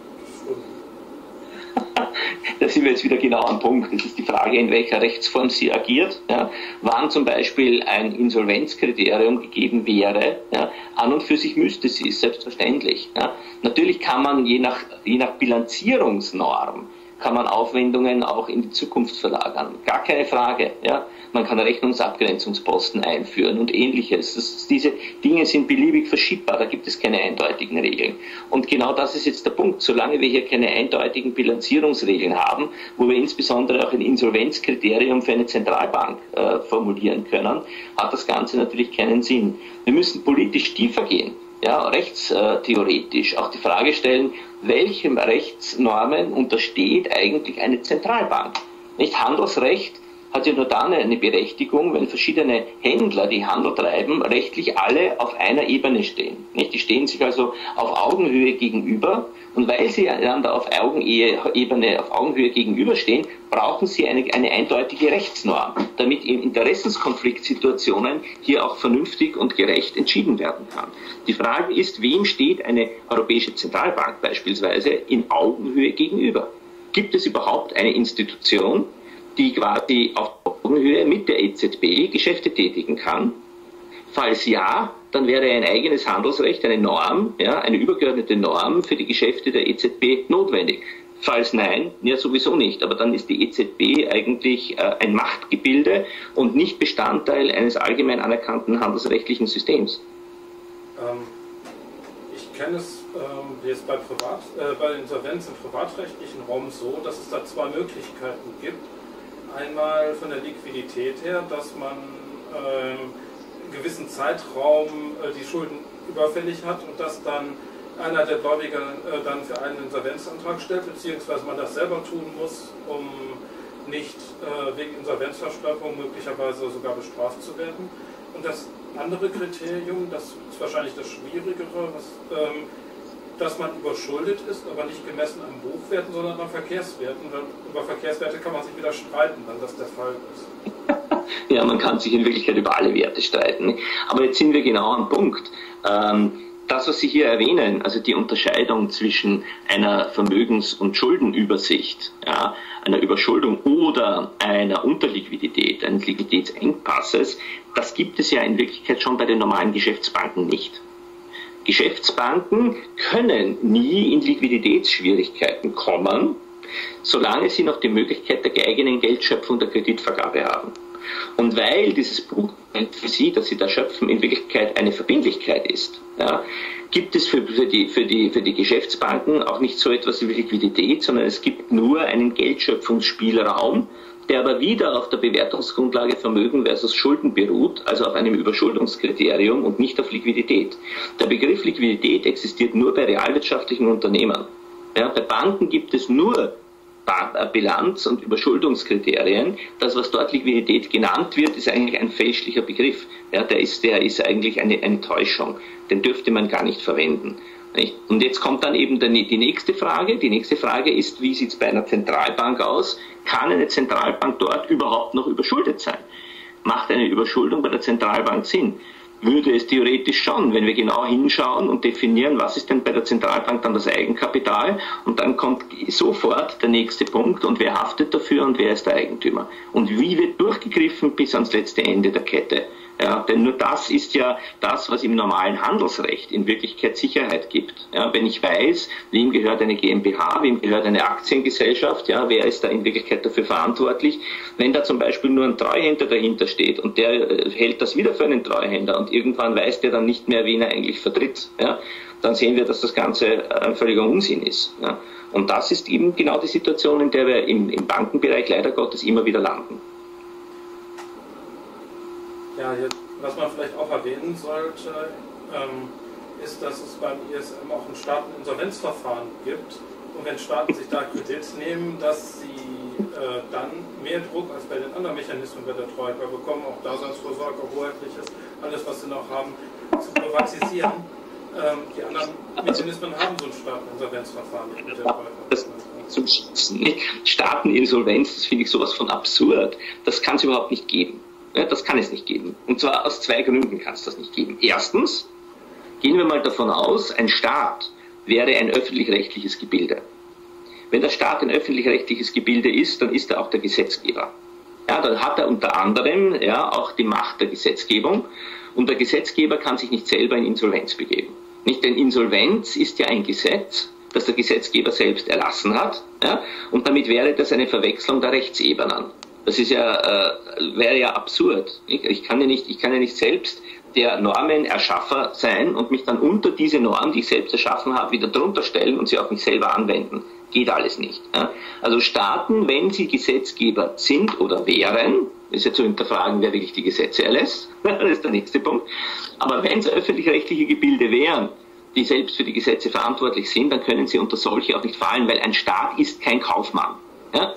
Da sind wir jetzt wieder genau am Punkt. Das ist die Frage, in welcher Rechtsform sie agiert. Ja. Wann zum Beispiel ein Insolvenzkriterium gegeben wäre, ja, an und für sich müsste sie, selbstverständlich. Ja. Natürlich kann man je nach, je nach Bilanzierungsnorm kann man Aufwendungen auch in die Zukunft verlagern. Gar keine Frage. Ja. Man kann Rechnungsabgrenzungsposten einführen und Ähnliches. Das, diese Dinge sind beliebig verschiebbar, da gibt es keine eindeutigen Regeln. Und genau das ist jetzt der Punkt. Solange wir hier keine eindeutigen Bilanzierungsregeln haben, wo wir insbesondere auch ein Insolvenzkriterium für eine Zentralbank äh, formulieren können, hat das Ganze natürlich keinen Sinn. Wir müssen politisch tiefer gehen. Ja, rechtstheoretisch auch die Frage stellen, welchen Rechtsnormen untersteht eigentlich eine Zentralbank? Nicht Handelsrecht hat ja nur dann eine Berechtigung, wenn verschiedene Händler, die Handel treiben, rechtlich alle auf einer Ebene stehen. Nicht? Die stehen sich also auf Augenhöhe gegenüber, und weil sie einander auf Augenebene, auf Augenhöhe gegenüberstehen, brauchen sie eine, eine eindeutige Rechtsnorm, damit in Interessenskonfliktsituationen hier auch vernünftig und gerecht entschieden werden kann. Die Frage ist, wem steht eine Europäische Zentralbank beispielsweise in Augenhöhe gegenüber? Gibt es überhaupt eine Institution, die quasi auf Augenhöhe mit der E Z B Geschäfte tätigen kann? Falls ja, dann wäre ein eigenes Handelsrecht, eine Norm, ja, eine übergeordnete Norm für die Geschäfte der E Z B notwendig. Falls nein, ja sowieso nicht. Aber dann ist die E Z B eigentlich äh, ein Machtgebilde und nicht Bestandteil eines allgemein anerkannten handelsrechtlichen Systems. Ähm, ich kenne es ähm, jetzt bei, Privat, äh, bei Insolvenz im privatrechtlichen Raum so, dass es da zwei Möglichkeiten gibt. Einmal von der Liquidität her, dass man ähm, einen gewissen Zeitraum äh, die Schulden überfällig hat und dass dann einer der Gläubiger äh, dann für einen Insolvenzantrag stellt, beziehungsweise man das selber tun muss, um nicht äh, wegen Insolvenzverschleppung möglicherweise sogar bestraft zu werden. Und das andere Kriterium, das ist wahrscheinlich das Schwierigere, was, ähm, dass man überschuldet ist, aber nicht gemessen am Buchwerten, sondern am Verkehrswerten. Weil über Verkehrswerte kann man sich wieder streiten, wenn das der Fall ist. Ja, man kann sich in Wirklichkeit über alle Werte streiten. Aber jetzt sind wir genau am Punkt. Ähm, das, was Sie hier erwähnen, also die Unterscheidung zwischen einer Vermögens- und Schuldenübersicht, ja, einer Überschuldung oder einer Unterliquidität, eines Liquiditätsengpasses, das gibt es ja in Wirklichkeit schon bei den normalen Geschäftsbanken nicht. Geschäftsbanken können nie in Liquiditätsschwierigkeiten kommen, solange sie noch die Möglichkeit der geeigneten Geldschöpfung der Kreditvergabe haben. Und weil dieses Buchgeld für sie, das sie da schöpfen, in Wirklichkeit eine Verbindlichkeit ist, ja, gibt es für, für, die, für, die, für die Geschäftsbanken auch nicht so etwas wie Liquidität, sondern es gibt nur einen Geldschöpfungsspielraum, der aber wieder auf der Bewertungsgrundlage Vermögen versus Schulden beruht, also auf einem Überschuldungskriterium und nicht auf Liquidität. Der Begriff Liquidität existiert nur bei realwirtschaftlichen Unternehmen. Ja, bei Banken gibt es nur Bilanz- und Überschuldungskriterien. Das, was dort Liquidität genannt wird, ist eigentlich ein fälschlicher Begriff. Ja, der ist, der ist eigentlich eine, eine Täuschung. Den dürfte man gar nicht verwenden. Nicht? Und jetzt kommt dann eben die nächste Frage. Die nächste Frage ist, wie sieht es bei einer Zentralbank aus? Kann eine Zentralbank dort überhaupt noch überschuldet sein? Macht eine Überschuldung bei der Zentralbank Sinn? Würde es theoretisch schon, wenn wir genau hinschauen und definieren, was ist denn bei der Zentralbank dann das Eigenkapital, und dann kommt sofort der nächste Punkt, und wer haftet dafür und wer ist der Eigentümer? Und wie wird durchgegriffen bis ans letzte Ende der Kette? Ja, denn nur das ist ja das, was im normalen Handelsrecht in Wirklichkeit Sicherheit gibt. Ja, wenn ich weiß, wem gehört eine GmbH, wem gehört eine Aktiengesellschaft, ja, wer ist da in Wirklichkeit dafür verantwortlich, wenn da zum Beispiel nur ein Treuhänder dahinter steht und der äh, hält das wieder für einen Treuhänder und irgendwann weiß der dann nicht mehr, wen er eigentlich vertritt, ja, dann sehen wir, dass das Ganze ein völliger Unsinn ist. Ja. Und das ist eben genau die Situation, in der wir im, im Bankenbereich leider Gottes immer wieder landen. Ja, jetzt, was man vielleicht auch erwähnen sollte, ähm, ist, dass es beim I S M auch ein Staateninsolvenzverfahren gibt. Und wenn Staaten sich da Kredit nehmen, dass sie äh, dann mehr Druck als bei den anderen Mechanismen bei der Troika bekommen, auch Daseinsvorsorge, hoheitliches, alles, was sie noch haben, zu privatisieren. Ähm, die anderen Mechanismen haben so ein Staateninsolvenzverfahren nicht mit der Troika. Das, zum Staateninsolvenz, das finde ich sowas von absurd. Das kann es überhaupt nicht geben. Ja, das kann es nicht geben. Und zwar aus zwei Gründen kann es das nicht geben. Erstens, gehen wir mal davon aus, ein Staat wäre ein öffentlich-rechtliches Gebilde. Wenn der Staat ein öffentlich-rechtliches Gebilde ist, dann ist er auch der Gesetzgeber. Ja, dann hat er unter anderem ja auch die Macht der Gesetzgebung, und der Gesetzgeber kann sich nicht selber in Insolvenz begeben. Nicht, denn Insolvenz ist ja ein Gesetz, das der Gesetzgeber selbst erlassen hat, ja, und damit wäre das eine Verwechslung der Rechtsebenen. Das ist ja, äh, wäre ja absurd. Ich kann ja nicht, ich kann ja nicht selbst der Normenerschaffer sein und mich dann unter diese Norm, die ich selbst erschaffen habe, wieder drunter stellen und sie auf mich selber anwenden. Geht alles nicht. Ja. Also Staaten, wenn sie Gesetzgeber sind oder wären, ist ja zu hinterfragen, wer wirklich die Gesetze erlässt, das ist der nächste Punkt, aber wenn es öffentlich-rechtliche Gebilde wären, die selbst für die Gesetze verantwortlich sind, dann können sie unter solche auch nicht fallen, weil ein Staat ist kein Kaufmann. Ja.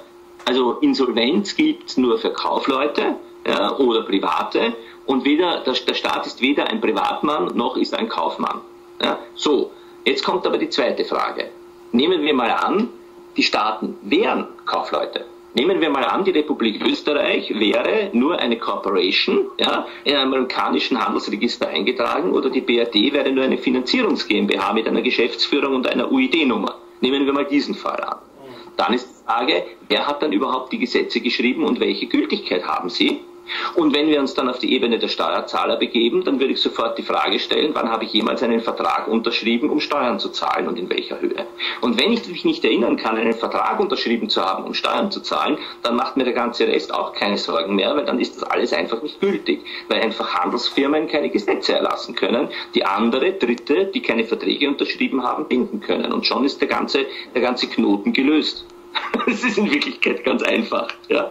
Also Insolvenz gibt es nur für Kaufleute, ja, oder Private, und weder, der, der Staat ist weder ein Privatmann noch ist ein Kaufmann. Ja. So, jetzt kommt aber die zweite Frage. Nehmen wir mal an, die Staaten wären Kaufleute. Nehmen wir mal an, die Republik Österreich wäre nur eine Corporation, ja, in einem amerikanischen Handelsregister eingetragen, oder die B R D wäre nur eine Finanzierungs GmbH mit einer Geschäftsführung und einer U I D-Nummer. Nehmen wir mal diesen Fall an. Dann ist die Frage, wer hat dann überhaupt die Gesetze geschrieben und welche Gültigkeit haben sie? Und wenn wir uns dann auf die Ebene der Steuerzahler begeben, dann würde ich sofort die Frage stellen, wann habe ich jemals einen Vertrag unterschrieben, um Steuern zu zahlen und in welcher Höhe? Und wenn ich mich nicht erinnern kann, einen Vertrag unterschrieben zu haben, um Steuern zu zahlen, dann macht mir der ganze Rest auch keine Sorgen mehr, weil dann ist das alles einfach nicht gültig, weil einfach Handelsfirmen keine Gesetze erlassen können, die andere, Dritte, die keine Verträge unterschrieben haben, binden können. Und schon ist der ganze, der ganze Knoten gelöst. Das ist in Wirklichkeit ganz einfach. Ja.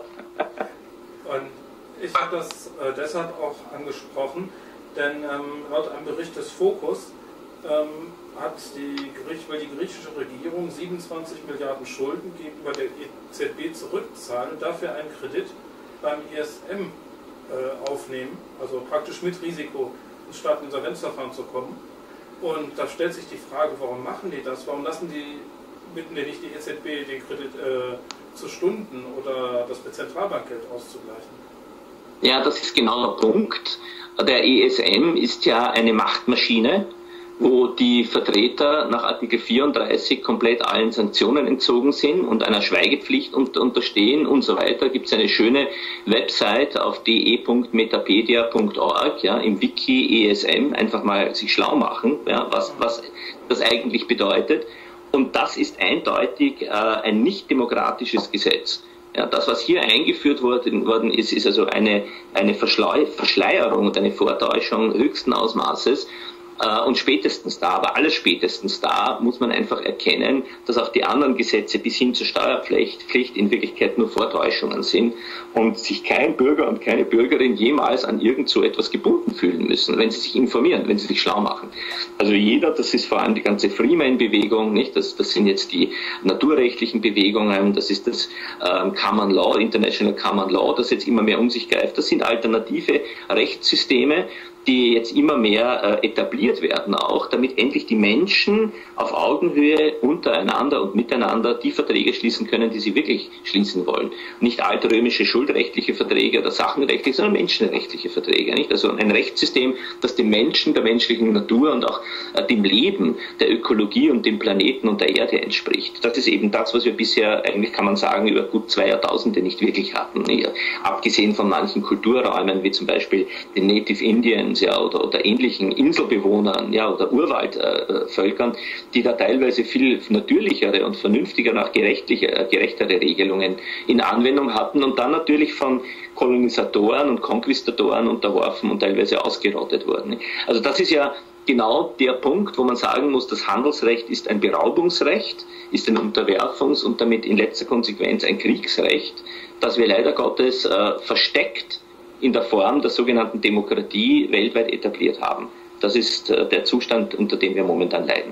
Und ich habe das äh, deshalb auch angesprochen, denn ähm, laut einem Bericht des Focus ähm, hat die, Gericht, will die griechische Regierung siebenundzwanzig Milliarden Schulden gegenüber der E Z B zurückzahlen und dafür einen Kredit beim I S M äh, aufnehmen, also praktisch mit Risiko ins Staateninsolvenzverfahren zu kommen. Und da stellt sich die Frage, warum machen die das? Warum lassen die, bitten die nicht die E Z B, den Kredit äh, zu stunden oder das mit Zentralbankgeld auszugleichen? Ja, das ist genau der Punkt. Der E S M ist ja eine Machtmaschine, wo die Vertreter nach Artikel vierunddreißig komplett allen Sanktionen entzogen sind und einer Schweigepflicht unterstehen und so weiter. Gibt es eine schöne Website auf d e punkt metapedia punkt org, ja, im Wiki E S M, einfach mal sich schlau machen, ja, was, was das eigentlich bedeutet. Und das ist eindeutig äh, ein nicht demokratisches Gesetz. Ja, das, was hier eingeführt worden ist, ist also eine, eine Verschleierung und eine Vortäuschung höchsten Ausmaßes. Und spätestens da, aber alles spätestens da, muss man einfach erkennen, dass auch die anderen Gesetze bis hin zur Steuerpflicht Pflicht in Wirklichkeit nur Vortäuschungen sind und sich kein Bürger und keine Bürgerin jemals an irgend so etwas gebunden fühlen müssen, wenn sie sich informieren, wenn sie sich schlau machen. Also jeder, das ist vor allem die ganze Freeman-Bewegung, nicht? Das, das sind jetzt die naturrechtlichen Bewegungen, das ist das ähm, Common Law, International Common Law, das jetzt immer mehr um sich greift. Das sind alternative Rechtssysteme, die jetzt immer mehr äh, etabliert werden auch, damit endlich die Menschen auf Augenhöhe untereinander und miteinander die Verträge schließen können, die sie wirklich schließen wollen. Nicht altrömische schuldrechtliche Verträge oder sachenrechtliche, sondern menschenrechtliche Verträge. Nicht? Also ein Rechtssystem, das dem Menschen, der menschlichen Natur und auch äh, dem Leben, der Ökologie und dem Planeten und der Erde entspricht. Das ist eben das, was wir bisher eigentlich, kann man sagen, über gut zwei Jahrtausende nicht wirklich hatten. Nicht? Abgesehen von manchen Kulturräumen, wie zum Beispiel den Native Indians, ja, oder, oder ähnlichen Inselbewohnern, ja, oder Urwaldvölkern, äh, die da teilweise viel natürlichere und vernünftiger und auch gerechtliche, gerechtere Regelungen in Anwendung hatten und dann natürlich von Kolonisatoren und Konquistatoren unterworfen und teilweise ausgerottet wurden. Also das ist ja genau der Punkt, wo man sagen muss, das Handelsrecht ist ein Beraubungsrecht, ist ein Unterwerfungs- und damit in letzter Konsequenz ein Kriegsrecht, das wir leider Gottes äh, versteckt in der Form der sogenannten Demokratie weltweit etabliert haben. Das ist äh, der Zustand, unter dem wir momentan leiden.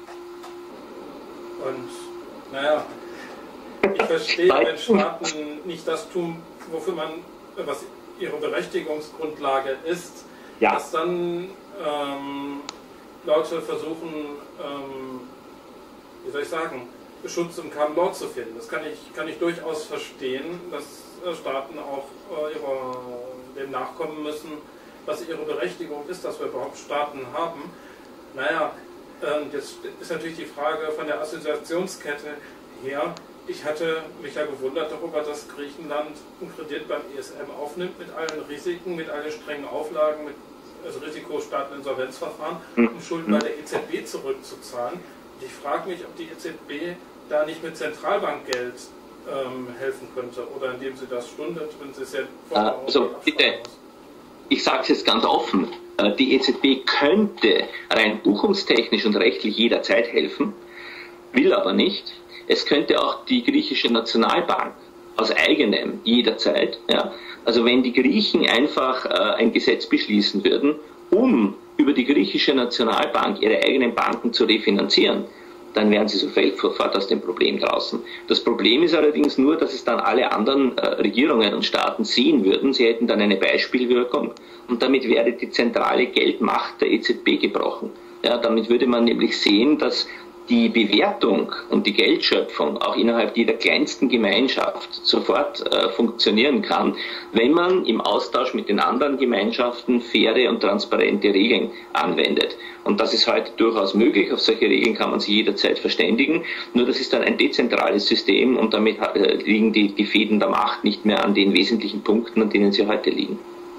Und, naja, ich verstehe, wenn Staaten nicht das tun, wofür man, was ihre Berechtigungsgrundlage ist, ja, dass dann ähm, Leute versuchen, ähm, wie soll ich sagen, Schutz im Common Law zu finden. Das kann ich, kann ich durchaus verstehen, dass äh, Staaten auch äh, ihrer, dem nachkommen müssen, was ihre Berechtigung ist, dass wir überhaupt Staaten haben. Naja, äh, jetzt ist natürlich die Frage von der Assoziationskette her. Ich hatte mich ja gewundert darüber, dass Griechenland einen Kredit beim E S M aufnimmt, mit allen Risiken, mit allen strengen Auflagen, mit also Risiko Staateninsolvenzverfahren, um Schulden bei der E Z B zurückzuzahlen. Und ich frage mich, ob die E Z B da nicht mit Zentralbankgeld ähm, helfen könnte oder indem sie das stundet, wenn sie es ja vorher auch also bitte, ich sage es jetzt ganz offen, die E Z B könnte rein buchungstechnisch und rechtlich jederzeit helfen, will aber nicht. Es könnte auch die griechische Nationalbank aus eigenem jederzeit, ja, also wenn die Griechen einfach äh, ein Gesetz beschließen würden, um über die griechische Nationalbank ihre eigenen Banken zu refinanzieren, dann wären sie sofort aus dem Problem draußen. Das Problem ist allerdings nur, dass es dann alle anderen äh, Regierungen und Staaten sehen würden. Sie hätten dann eine Beispielwirkung und damit wäre die zentrale Geldmacht der E Z B gebrochen. Ja, damit würde man nämlich sehen, dass die Bewertung und die Geldschöpfung auch innerhalb jeder kleinsten Gemeinschaft sofort äh, funktionieren kann, wenn man im Austausch mit den anderen Gemeinschaften faire und transparente Regeln anwendet. Und das ist heute durchaus möglich. Auf solche Regeln kann man sich jederzeit verständigen. Nur das ist dann ein dezentrales System und damit äh, liegen die, die Fäden der Macht nicht mehr an den wesentlichen Punkten, an denen sie heute liegen.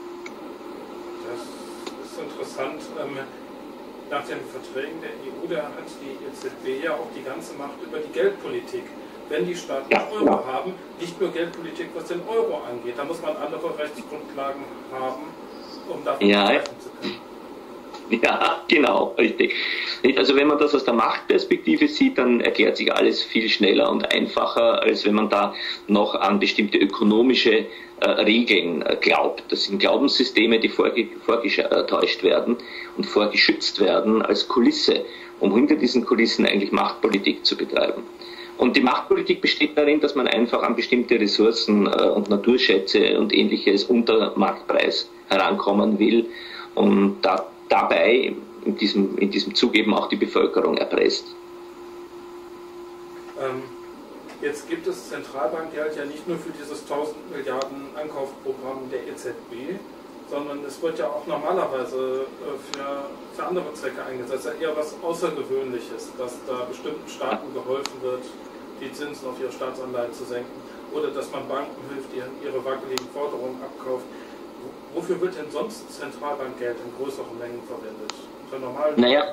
Das ist interessant. Ähm Nach den Verträgen der E U, da hat die E Z B ja auch die ganze Macht über die Geldpolitik. Wenn die Staaten ja, Euro ja. haben, nicht nur Geldpolitik, was den Euro angeht, da muss man andere Rechtsgrundlagen haben, um davon ja. greifen zu können. Ja, genau, richtig. Also wenn man das aus der Machtperspektive sieht, dann erklärt sich alles viel schneller und einfacher, als wenn man da noch an bestimmte ökonomische äh, Regeln äh, glaubt. Das sind Glaubenssysteme, die vorge vorgetäuscht werden und vorgeschützt werden als Kulisse, um hinter diesen Kulissen eigentlich Machtpolitik zu betreiben. Und die Machtpolitik besteht darin, dass man einfach an bestimmte Ressourcen äh, und Naturschätze und ähnliches unter Marktpreis herankommen will und da dabei in diesem, in diesem Zug eben auch die Bevölkerung erpresst. Ähm, jetzt gibt es Zentralbankgeld ja nicht nur für dieses tausend Milliarden Ankaufprogramm der E Z B, sondern es wird ja auch normalerweise äh, für, für andere Zwecke eingesetzt. Das ist ja eher was Außergewöhnliches, dass da bestimmten Staaten geholfen wird, die Zinsen auf ihre Staatsanleihen zu senken oder dass man Banken hilft, die ihre wackeligen Forderungen abkauft. Wofür wird denn sonst Zentralbankgeld in größeren Mengen verwendet? Für normalen naja,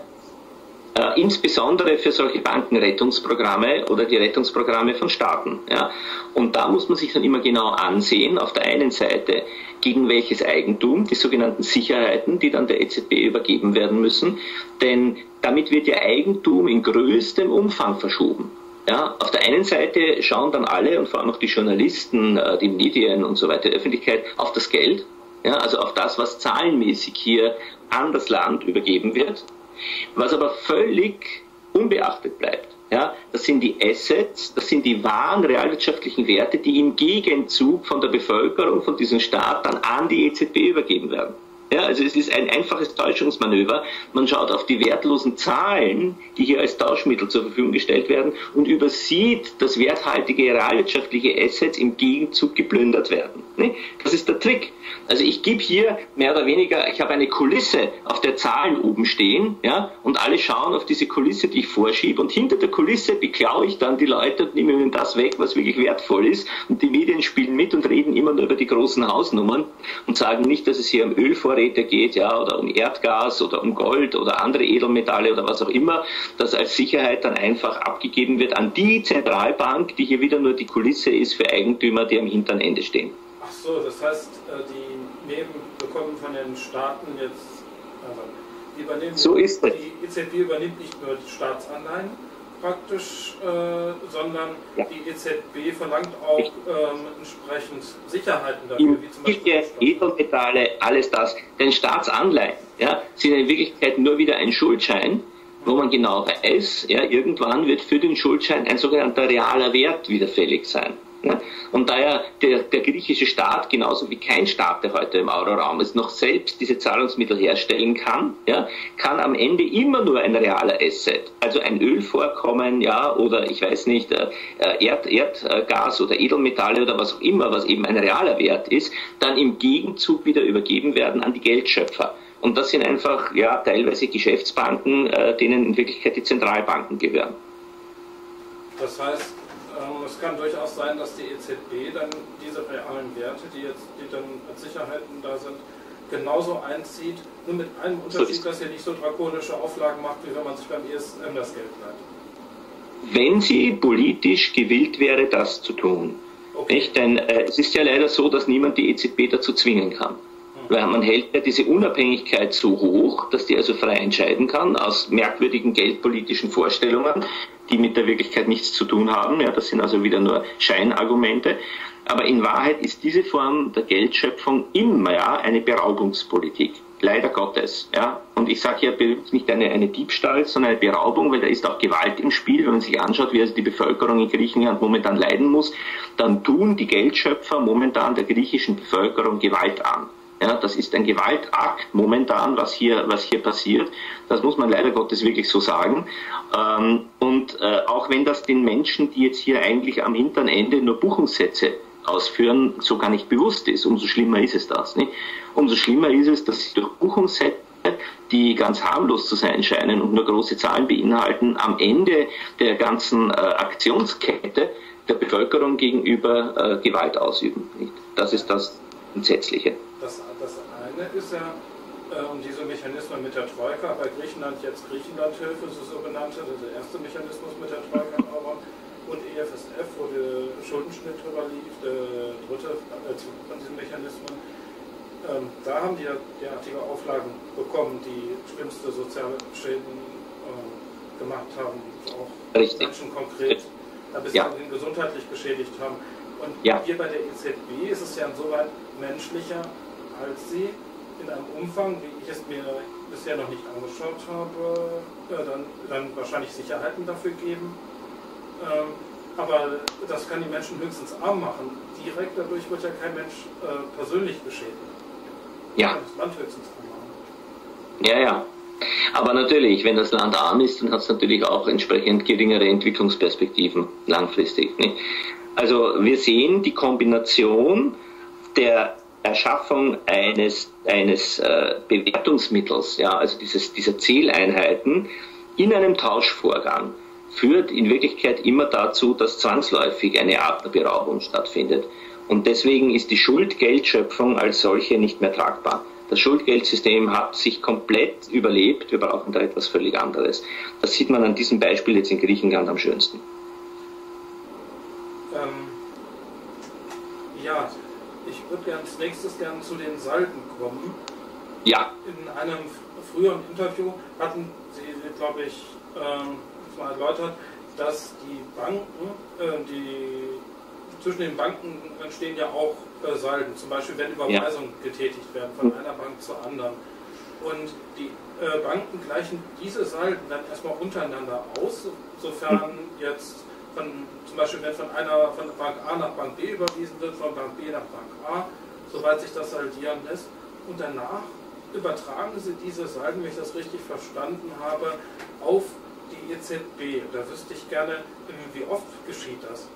äh, insbesondere für solche Bankenrettungsprogramme oder die Rettungsprogramme von Staaten. Ja. Und da muss man sich dann immer genau ansehen, auf der einen Seite, gegen welches Eigentum, die sogenannten Sicherheiten, die dann der E Z B übergeben werden müssen, denn damit wird ja Eigentum in größtem Umfang verschoben. Ja, auf der einen Seite schauen dann alle und vor allem auch die Journalisten, die Medien und so weiter, die Öffentlichkeit auf das Geld, ja, also auf das, was zahlenmäßig hier an das Land übergeben wird, was aber völlig unbeachtet bleibt. Ja, das sind die Assets, das sind die wahren realwirtschaftlichen Werte, die im Gegenzug von der Bevölkerung, von diesem Staat dann an die E Z B übergeben werden. Ja, also es ist ein einfaches Täuschungsmanöver. Man schaut auf die wertlosen Zahlen, die hier als Tauschmittel zur Verfügung gestellt werden und übersieht, dass werthaltige realwirtschaftliche Assets im Gegenzug geplündert werden. Das ist der Trick. Also ich gebe hier mehr oder weniger, ich habe eine Kulisse, auf der Zahlen oben stehen, ja, und alle schauen auf diese Kulisse, die ich vorschiebe, und hinter der Kulisse beklaue ich dann die Leute und nehme ihnen das weg, was wirklich wertvoll ist, und die Medien spielen mit und reden immer nur über die großen Hausnummern und sagen nicht, dass es hier um Ölvorräte geht, ja, oder um Erdgas oder um Gold oder andere Edelmetalle oder was auch immer, das als Sicherheit dann einfach abgegeben wird an die Zentralbank, die hier wieder nur die Kulisse ist für Eigentümer, die am hinteren Ende stehen. Ach so, das heißt, die nehmen, bekommen von den Staaten jetzt, also die übernehmen, so ist es. Die E Z B übernimmt nicht nur die Staatsanleihen praktisch, äh, sondern ja. die E Z B verlangt auch ähm, entsprechend Sicherheiten dafür, wie zum Beispiel Edelmetalle, alles das. Denn Staatsanleihen, ja, sind in Wirklichkeit nur wieder ein Schuldschein, wo man genau weiß, ja, irgendwann wird für den Schuldschein ein sogenannter realer Wert wieder fällig sein. Ja? Und daher der, der griechische Staat, genauso wie kein Staat, der heute im Euroraum ist, noch selbst diese Zahlungsmittel herstellen kann, ja, kann am Ende immer nur ein realer Asset, also ein Ölvorkommen, ja, oder ich weiß nicht, Erd, Erdgas oder Edelmetalle oder was auch immer, was eben ein realer Wert ist, dann im Gegenzug wieder übergeben werden an die Geldschöpfer. Und das sind einfach, ja, teilweise Geschäftsbanken, denen in Wirklichkeit die Zentralbanken gehören. Das heißt, es kann durchaus sein, dass die E Z B dann diese realen Werte, die jetzt die dann als Sicherheiten da sind, genauso einzieht, nur mit einem Unterschied, dass ihr nicht so drakonische Auflagen macht, wie wenn man sich beim E S M das Geld leiht. Wenn sie politisch gewillt wäre, das zu tun. Okay. Nicht? Denn äh, es ist ja leider so, dass niemand die E Z B dazu zwingen kann. Weil man hält ja diese Unabhängigkeit so hoch, dass die also frei entscheiden kann, aus merkwürdigen geldpolitischen Vorstellungen, die mit der Wirklichkeit nichts zu tun haben. Ja, das sind also wieder nur Scheinargumente. Aber in Wahrheit ist diese Form der Geldschöpfung immer ja eine Beraubungspolitik. leider Gottes. Ja? Und ich sage hier nicht eine, eine Diebstahl, sondern eine Beraubung, weil da ist auch Gewalt im Spiel. Wenn man sich anschaut, wie also die Bevölkerung in Griechenland momentan leiden muss, dann tun die Geldschöpfer momentan der griechischen Bevölkerung Gewalt an. Ja, das ist ein Gewaltakt momentan, was hier, was hier passiert. Das muss man leider Gottes wirklich so sagen. Ähm, und äh, auch wenn das den Menschen, die jetzt hier eigentlich am hinteren Ende nur Buchungssätze ausführen, so gar nicht bewusst ist, umso schlimmer ist es das. Nicht? Umso schlimmer ist es, dass sie durch Buchungssätze, die ganz harmlos zu sein scheinen und nur große Zahlen beinhalten, am Ende der ganzen äh, Aktionskette der Bevölkerung gegenüber äh, Gewalt ausüben. Nicht? Das ist das Entsetzliche. Das, das eine ist ja, äh, um diese Mechanismen mit der Troika, bei Griechenland jetzt Griechenlandhilfe, so sogenannte, das ist der erste Mechanismus mit der Troika, aber und E F S F, wo der Schuldenschnitt drüber lief, der dritte äh, von diesen Mechanismen. Ähm, da haben die ja derartige Auflagen bekommen, die schlimmste soziale Schäden äh, gemacht haben, auch Richtig. Menschen konkret da bis ja. dahin gesundheitlich geschädigt haben. Und ja. hier bei der E Z B ist es ja insoweit menschlicher, als sie in einem Umfang, wie ich es mir bisher noch nicht angeschaut habe, äh, dann, dann wahrscheinlich Sicherheiten dafür geben. Ähm, aber das kann die Menschen höchstens arm machen. Direkt dadurch wird ja kein Mensch äh, persönlich geschädigt. Ja. Das Land höchstens arm machen. Ja, ja. Aber natürlich, wenn das Land arm ist, dann hat es natürlich auch entsprechend geringere Entwicklungsperspektiven langfristig. Nicht? Also wir sehen die Kombination der Erschaffung eines, eines äh, Bewertungsmittels, ja, also dieses, dieser Zieleinheiten in einem Tauschvorgang, führt in Wirklichkeit immer dazu, dass zwangsläufig eine Art der Beraubung stattfindet. Und deswegen ist die Schuldgeldschöpfung als solche nicht mehr tragbar. Das Schuldgeldsystem hat sich komplett überlebt, wir brauchen da etwas völlig anderes. Das sieht man an diesem Beispiel jetzt in Griechenland am schönsten. Ähm, ja, ich würde gern als nächstes gern zu den Salden kommen. Ja. In einem früheren Interview hatten Sie, glaube ich, ähm, mal erläutert, dass die Banken, äh, die zwischen den Banken entstehen ja auch äh, Salden, zum Beispiel wenn Überweisungen ja. getätigt werden von einer Bank zur anderen. Und die äh, Banken gleichen diese Salden dann erstmal untereinander aus, sofern jetzt von, zum Beispiel wenn von einer von Bank A nach Bank B überwiesen wird, von Bank B nach Bank A, soweit sich das saldieren lässt. Und danach übertragen sie diese Salden, wenn ich das richtig verstanden habe, auf die E Z B. Da wüsste ich gerne, wie oft geschieht das?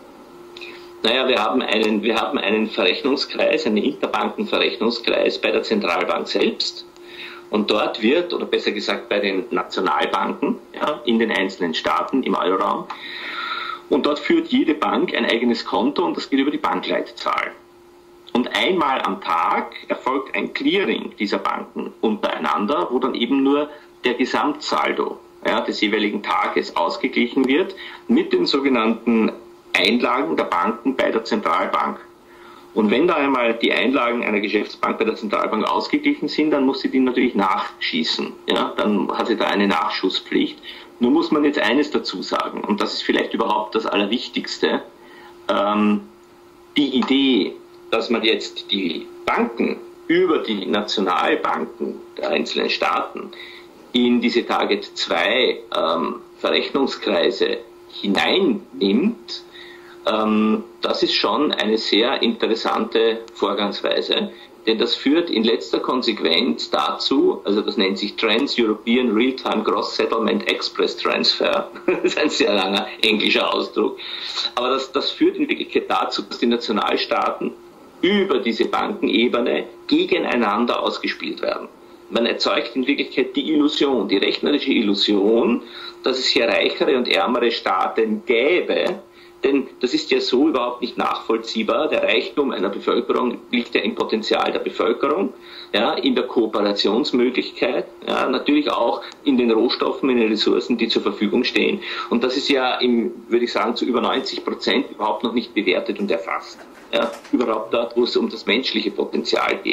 Naja, wir haben einen, wir haben einen Verrechnungskreis, einen Interbankenverrechnungskreis bei der Zentralbank selbst. Und dort wird, oder besser gesagt bei den Nationalbanken, ja, in den einzelnen Staaten im Euroraum, und dort führt jede Bank ein eigenes Konto und das geht über die Bankleitzahl. Und einmal am Tag erfolgt ein Clearing dieser Banken untereinander, wo dann eben nur der Gesamtsaldo ja, des jeweiligen Tages ausgeglichen wird mit den sogenannten Einlagen der Banken bei der Zentralbank. Und wenn da einmal die Einlagen einer Geschäftsbank bei der Zentralbank ausgeglichen sind, dann muss sie die natürlich nachschießen. Ja? Dann hat sie da eine Nachschusspflicht. Nur muss man jetzt eines dazu sagen, und das ist vielleicht überhaupt das Allerwichtigste, ähm, die Idee, dass man jetzt die Banken über die Nationalbanken der einzelnen Staaten in diese Target zwei ähm, Verrechnungskreise hineinnimmt, ähm, das ist schon eine sehr interessante Vorgangsweise, denn das führt in letzter Konsequenz dazu, also das nennt sich Trans-European Real-Time Cross-Settlement Express Transfer, das ist ein sehr langer englischer Ausdruck, aber das, das führt in Wirklichkeit dazu, dass die Nationalstaaten über diese Bankenebene gegeneinander ausgespielt werden. Man erzeugt in Wirklichkeit die Illusion, die rechnerische Illusion, dass es hier reichere und ärmere Staaten gäbe, denn das ist ja so überhaupt nicht nachvollziehbar. Der Reichtum einer Bevölkerung liegt ja im Potenzial der Bevölkerung, ja, in der Kooperationsmöglichkeit, ja, natürlich auch in den Rohstoffen, in den Ressourcen, die zur Verfügung stehen. Und das ist ja, im, würde ich sagen, zu über neunzig Prozent überhaupt noch nicht bewertet und erfasst. Ja, überhaupt dort, wo es um das menschliche Potenzial geht.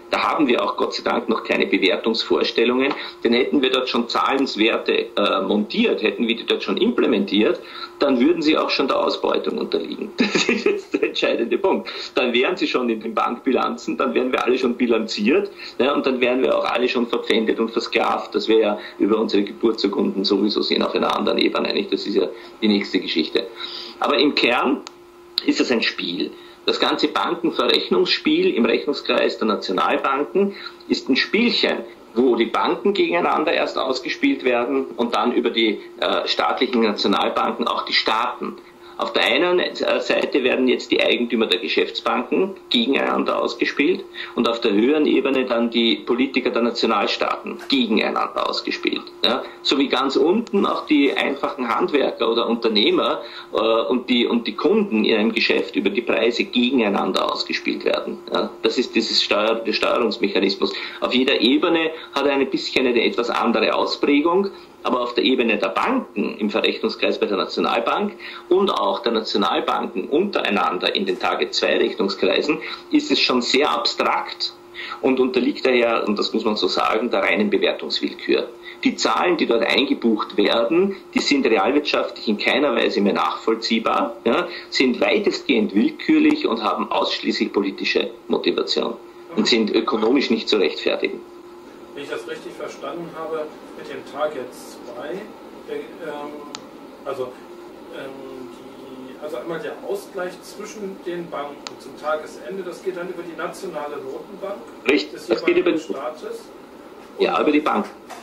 Da haben wir auch Gott sei Dank noch keine Bewertungsvorstellungen, denn hätten wir dort schon Zahlenswerte äh, montiert, hätten wir die dort schon implementiert, dann würden sie auch schon der Ausbeutung unterliegen. Das ist jetzt der entscheidende Punkt. Dann wären sie schon in den Bankbilanzen, dann wären wir alle schon bilanziert, ja, und dann wären wir auch alle schon verpfändet und versklavt. Das wäre ja über unsere Geburtsurkunden sowieso sehen auf einer anderen Ebene. Nicht? Das ist ja die nächste Geschichte. Aber im Kern ist es ein Spiel. Das ganze Bankenverrechnungsspiel im Rechnungskreis der Nationalbanken ist ein Spielchen, wo die Banken gegeneinander erst ausgespielt werden und dann über die äh, staatlichen Nationalbanken auch die Staaten. Auf der einen Seite werden jetzt die Eigentümer der Geschäftsbanken gegeneinander ausgespielt und auf der höheren Ebene dann die Politiker der Nationalstaaten gegeneinander ausgespielt. Ja? So wie ganz unten auch die einfachen Handwerker oder Unternehmer äh, und, die, und die Kunden in einem Geschäft über die Preise gegeneinander ausgespielt werden. Ja? Das ist dieses Steuer, der Steuerungsmechanismus. Auf jeder Ebene hat er ein bisschen eine etwas andere Ausprägung. Aber auf der Ebene der Banken im Verrechnungskreis bei der Nationalbank und auch der Nationalbanken untereinander in den Target zwei Rechnungskreisen ist es schon sehr abstrakt und unterliegt daher, und das muss man so sagen, der reinen Bewertungswillkür. Die Zahlen, die dort eingebucht werden, die sind realwirtschaftlich in keiner Weise mehr nachvollziehbar, ja, sind weitestgehend willkürlich und haben ausschließlich politische Motivation und sind ökonomisch nicht zu rechtfertigen. Wenn ich das richtig verstanden habe, mit dem Target zwei, der, ähm, also, ähm, die, also einmal der Ausgleich zwischen den Banken zum Tagesende, das geht dann über die nationale Notenbank Richtig, des das geht über jeweiligen Staates. Und, ja, über die Bank.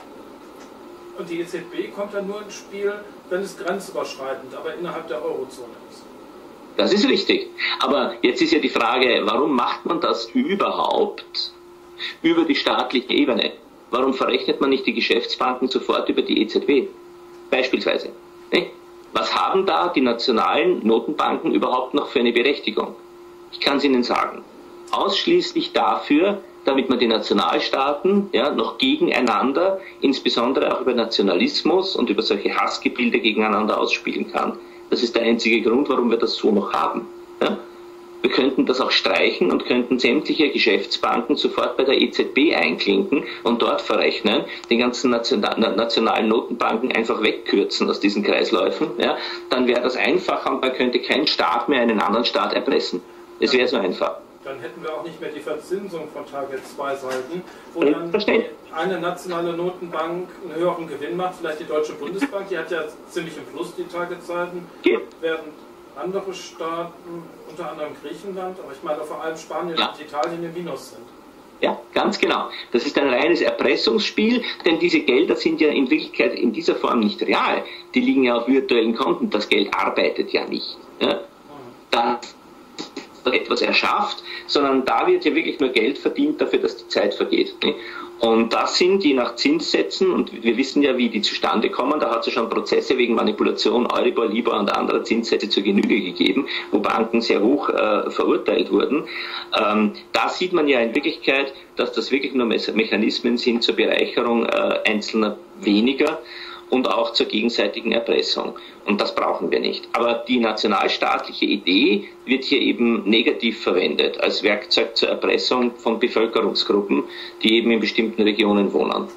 Und die E Z B kommt dann nur ins Spiel, wenn es grenzüberschreitend, aber innerhalb der Eurozone ist. Das ist richtig. Aber jetzt ist ja die Frage, warum macht man das überhaupt über die staatliche Ebene? Warum verrechnet man nicht die Geschäftsbanken sofort über die E Z B? Beispielsweise. Was haben da die nationalen Notenbanken überhaupt noch für eine Berechtigung? Ich kann es Ihnen sagen. Ausschließlich dafür, damit man die Nationalstaaten ja, noch gegeneinander, insbesondere auch über Nationalismus und über solche Hassgebilde gegeneinander ausspielen kann. Das ist der einzige Grund, warum wir das so noch haben. Ja? Wir könnten das auch streichen und könnten sämtliche Geschäftsbanken sofort bei der E Z B einklinken und dort verrechnen, die ganzen nationalen Notenbanken einfach wegkürzen aus diesen Kreisläufen. Ja? Dann wäre das einfacher und man könnte kein Staat mehr einen anderen Staat erpressen. Es wäre so einfach. Dann hätten wir auch nicht mehr die Verzinsung von Target zwei Seiten, wo dann die eine nationale Notenbank einen höheren Gewinn macht, vielleicht die Deutsche Bundesbank, die hat ja ziemlich im Plus die Target-Seiten, während andere Staaten, unter anderem Griechenland, aber ich meine vor allem Spanien ja. und Italien im Minus sind. Ja, ganz genau. Das ist ein reines Erpressungsspiel, denn diese Gelder sind ja in Wirklichkeit in dieser Form nicht real. Die liegen ja auf virtuellen Konten. Das Geld arbeitet ja nicht. Ja? Da etwas erschafft, sondern da wird ja wirklich nur Geld verdient dafür, dass die Zeit vergeht. Und das sind je nach Zinssätzen, und wir wissen ja, wie die zustande kommen, da hat es ja schon Prozesse wegen Manipulation, Euribor, Libor und anderer Zinssätze zur Genüge gegeben, wo Banken sehr hoch äh, verurteilt wurden. Ähm, da sieht man ja in Wirklichkeit, dass das wirklich nur Mechanismen sind zur Bereicherung äh, einzelner weniger und auch zur gegenseitigen Erpressung. Und das brauchen wir nicht. Aber die nationalstaatliche Idee wird hier eben negativ verwendet, als Werkzeug zur Erpressung von Bevölkerungsgruppen, die eben in bestimmten Regionen wohnen.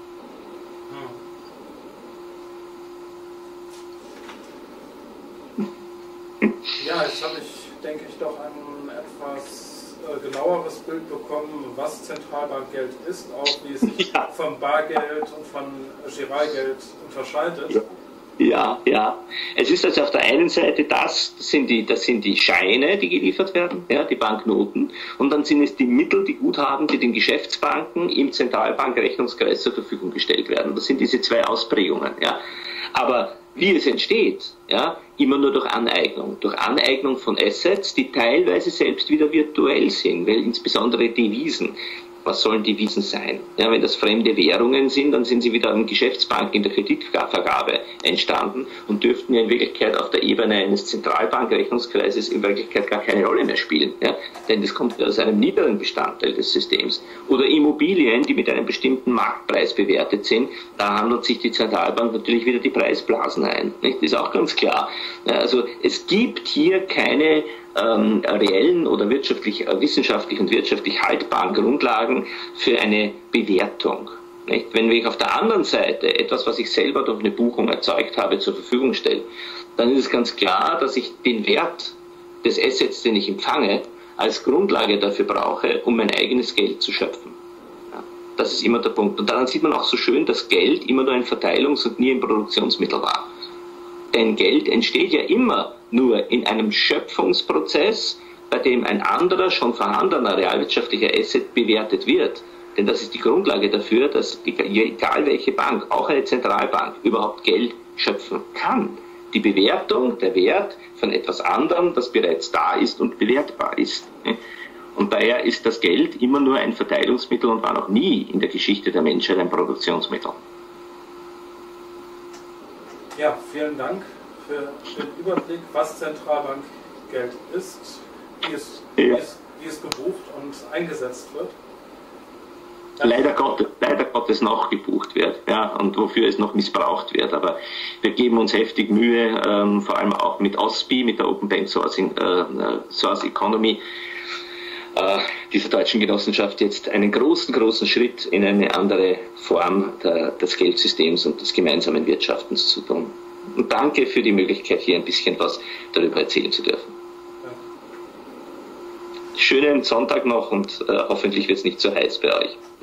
Ja, jetzt habe ich, denke ich, doch ein etwas äh, genaueres Bild bekommen, was Zentralbankgeld ist, auch wie es sich ja. vom Bargeld und von Giralgeld unterscheidet. Ja. Ja, ja. Es ist also auf der einen Seite das, das sind die, das sind die Scheine, die geliefert werden, ja, die Banknoten, und dann sind es die Mittel, die Guthaben, die den Geschäftsbanken im Zentralbankrechnungskreis zur Verfügung gestellt werden. Das sind diese zwei Ausprägungen, ja. Aber wie es entsteht, ja, immer nur durch Aneignung, durch Aneignung von Assets, die teilweise selbst wieder virtuell sind, weil insbesondere Devisen. Was sollen Devisen sein? Ja, wenn das fremde Währungen sind, dann sind sie wieder an Geschäftsbanken in der Kreditvergabe entstanden und dürften ja in Wirklichkeit auf der Ebene eines Zentralbankrechnungskreises in Wirklichkeit gar keine Rolle mehr spielen. Ja? Denn das kommt aus einem niederen Bestandteil des Systems. Oder Immobilien, die mit einem bestimmten Marktpreis bewertet sind, da handelt sich die Zentralbank natürlich wieder die Preisblasen ein. Nicht? Das ist auch ganz klar. Also es gibt hier keine ähm, reellen oder wirtschaftlich, äh, wissenschaftlich und wirtschaftlich haltbaren Grundlagen für eine Bewertung. Nicht? Wenn ich auf der anderen Seite etwas, was ich selber durch eine Buchung erzeugt habe, zur Verfügung stelle, dann ist es ganz klar, dass ich den Wert des Assets, den ich empfange, als Grundlage dafür brauche, um mein eigenes Geld zu schöpfen. Ja, das ist immer der Punkt. Und daran sieht man auch so schön, dass Geld immer nur ein Verteilungs- und nie ein Produktionsmittel war. Denn Geld entsteht ja immer nur in einem Schöpfungsprozess, bei dem ein anderer, schon vorhandener realwirtschaftlicher Asset bewertet wird. Denn das ist die Grundlage dafür, dass egal welche Bank, auch eine Zentralbank, überhaupt Geld schöpfen kann. Die Bewertung, der Wert von etwas anderem, das bereits da ist und bewertbar ist. Und daher ist das Geld immer nur ein Verteilungsmittel und war noch nie in der Geschichte der Menschheit ein Produktionsmittel. Ja, vielen Dank für den Überblick, was Zentralbankgeld ist, wie es, ja. wie es, wie es gebucht und eingesetzt wird. Leider Gottes, leider Gottes noch gebucht wird, ja, und wofür es noch missbraucht wird. Aber wir geben uns heftig Mühe, ähm, vor allem auch mit O S P I, mit der Open Bank Sourcing, äh, Source Economy, äh, dieser deutschen Genossenschaft jetzt einen großen, großen Schritt in eine andere Form der, des Geldsystems und des gemeinsamen Wirtschaftens zu tun. Und danke für die Möglichkeit, hier ein bisschen was darüber erzählen zu dürfen. Schönen Sonntag noch und äh, hoffentlich wird es nicht zu heiß bei euch.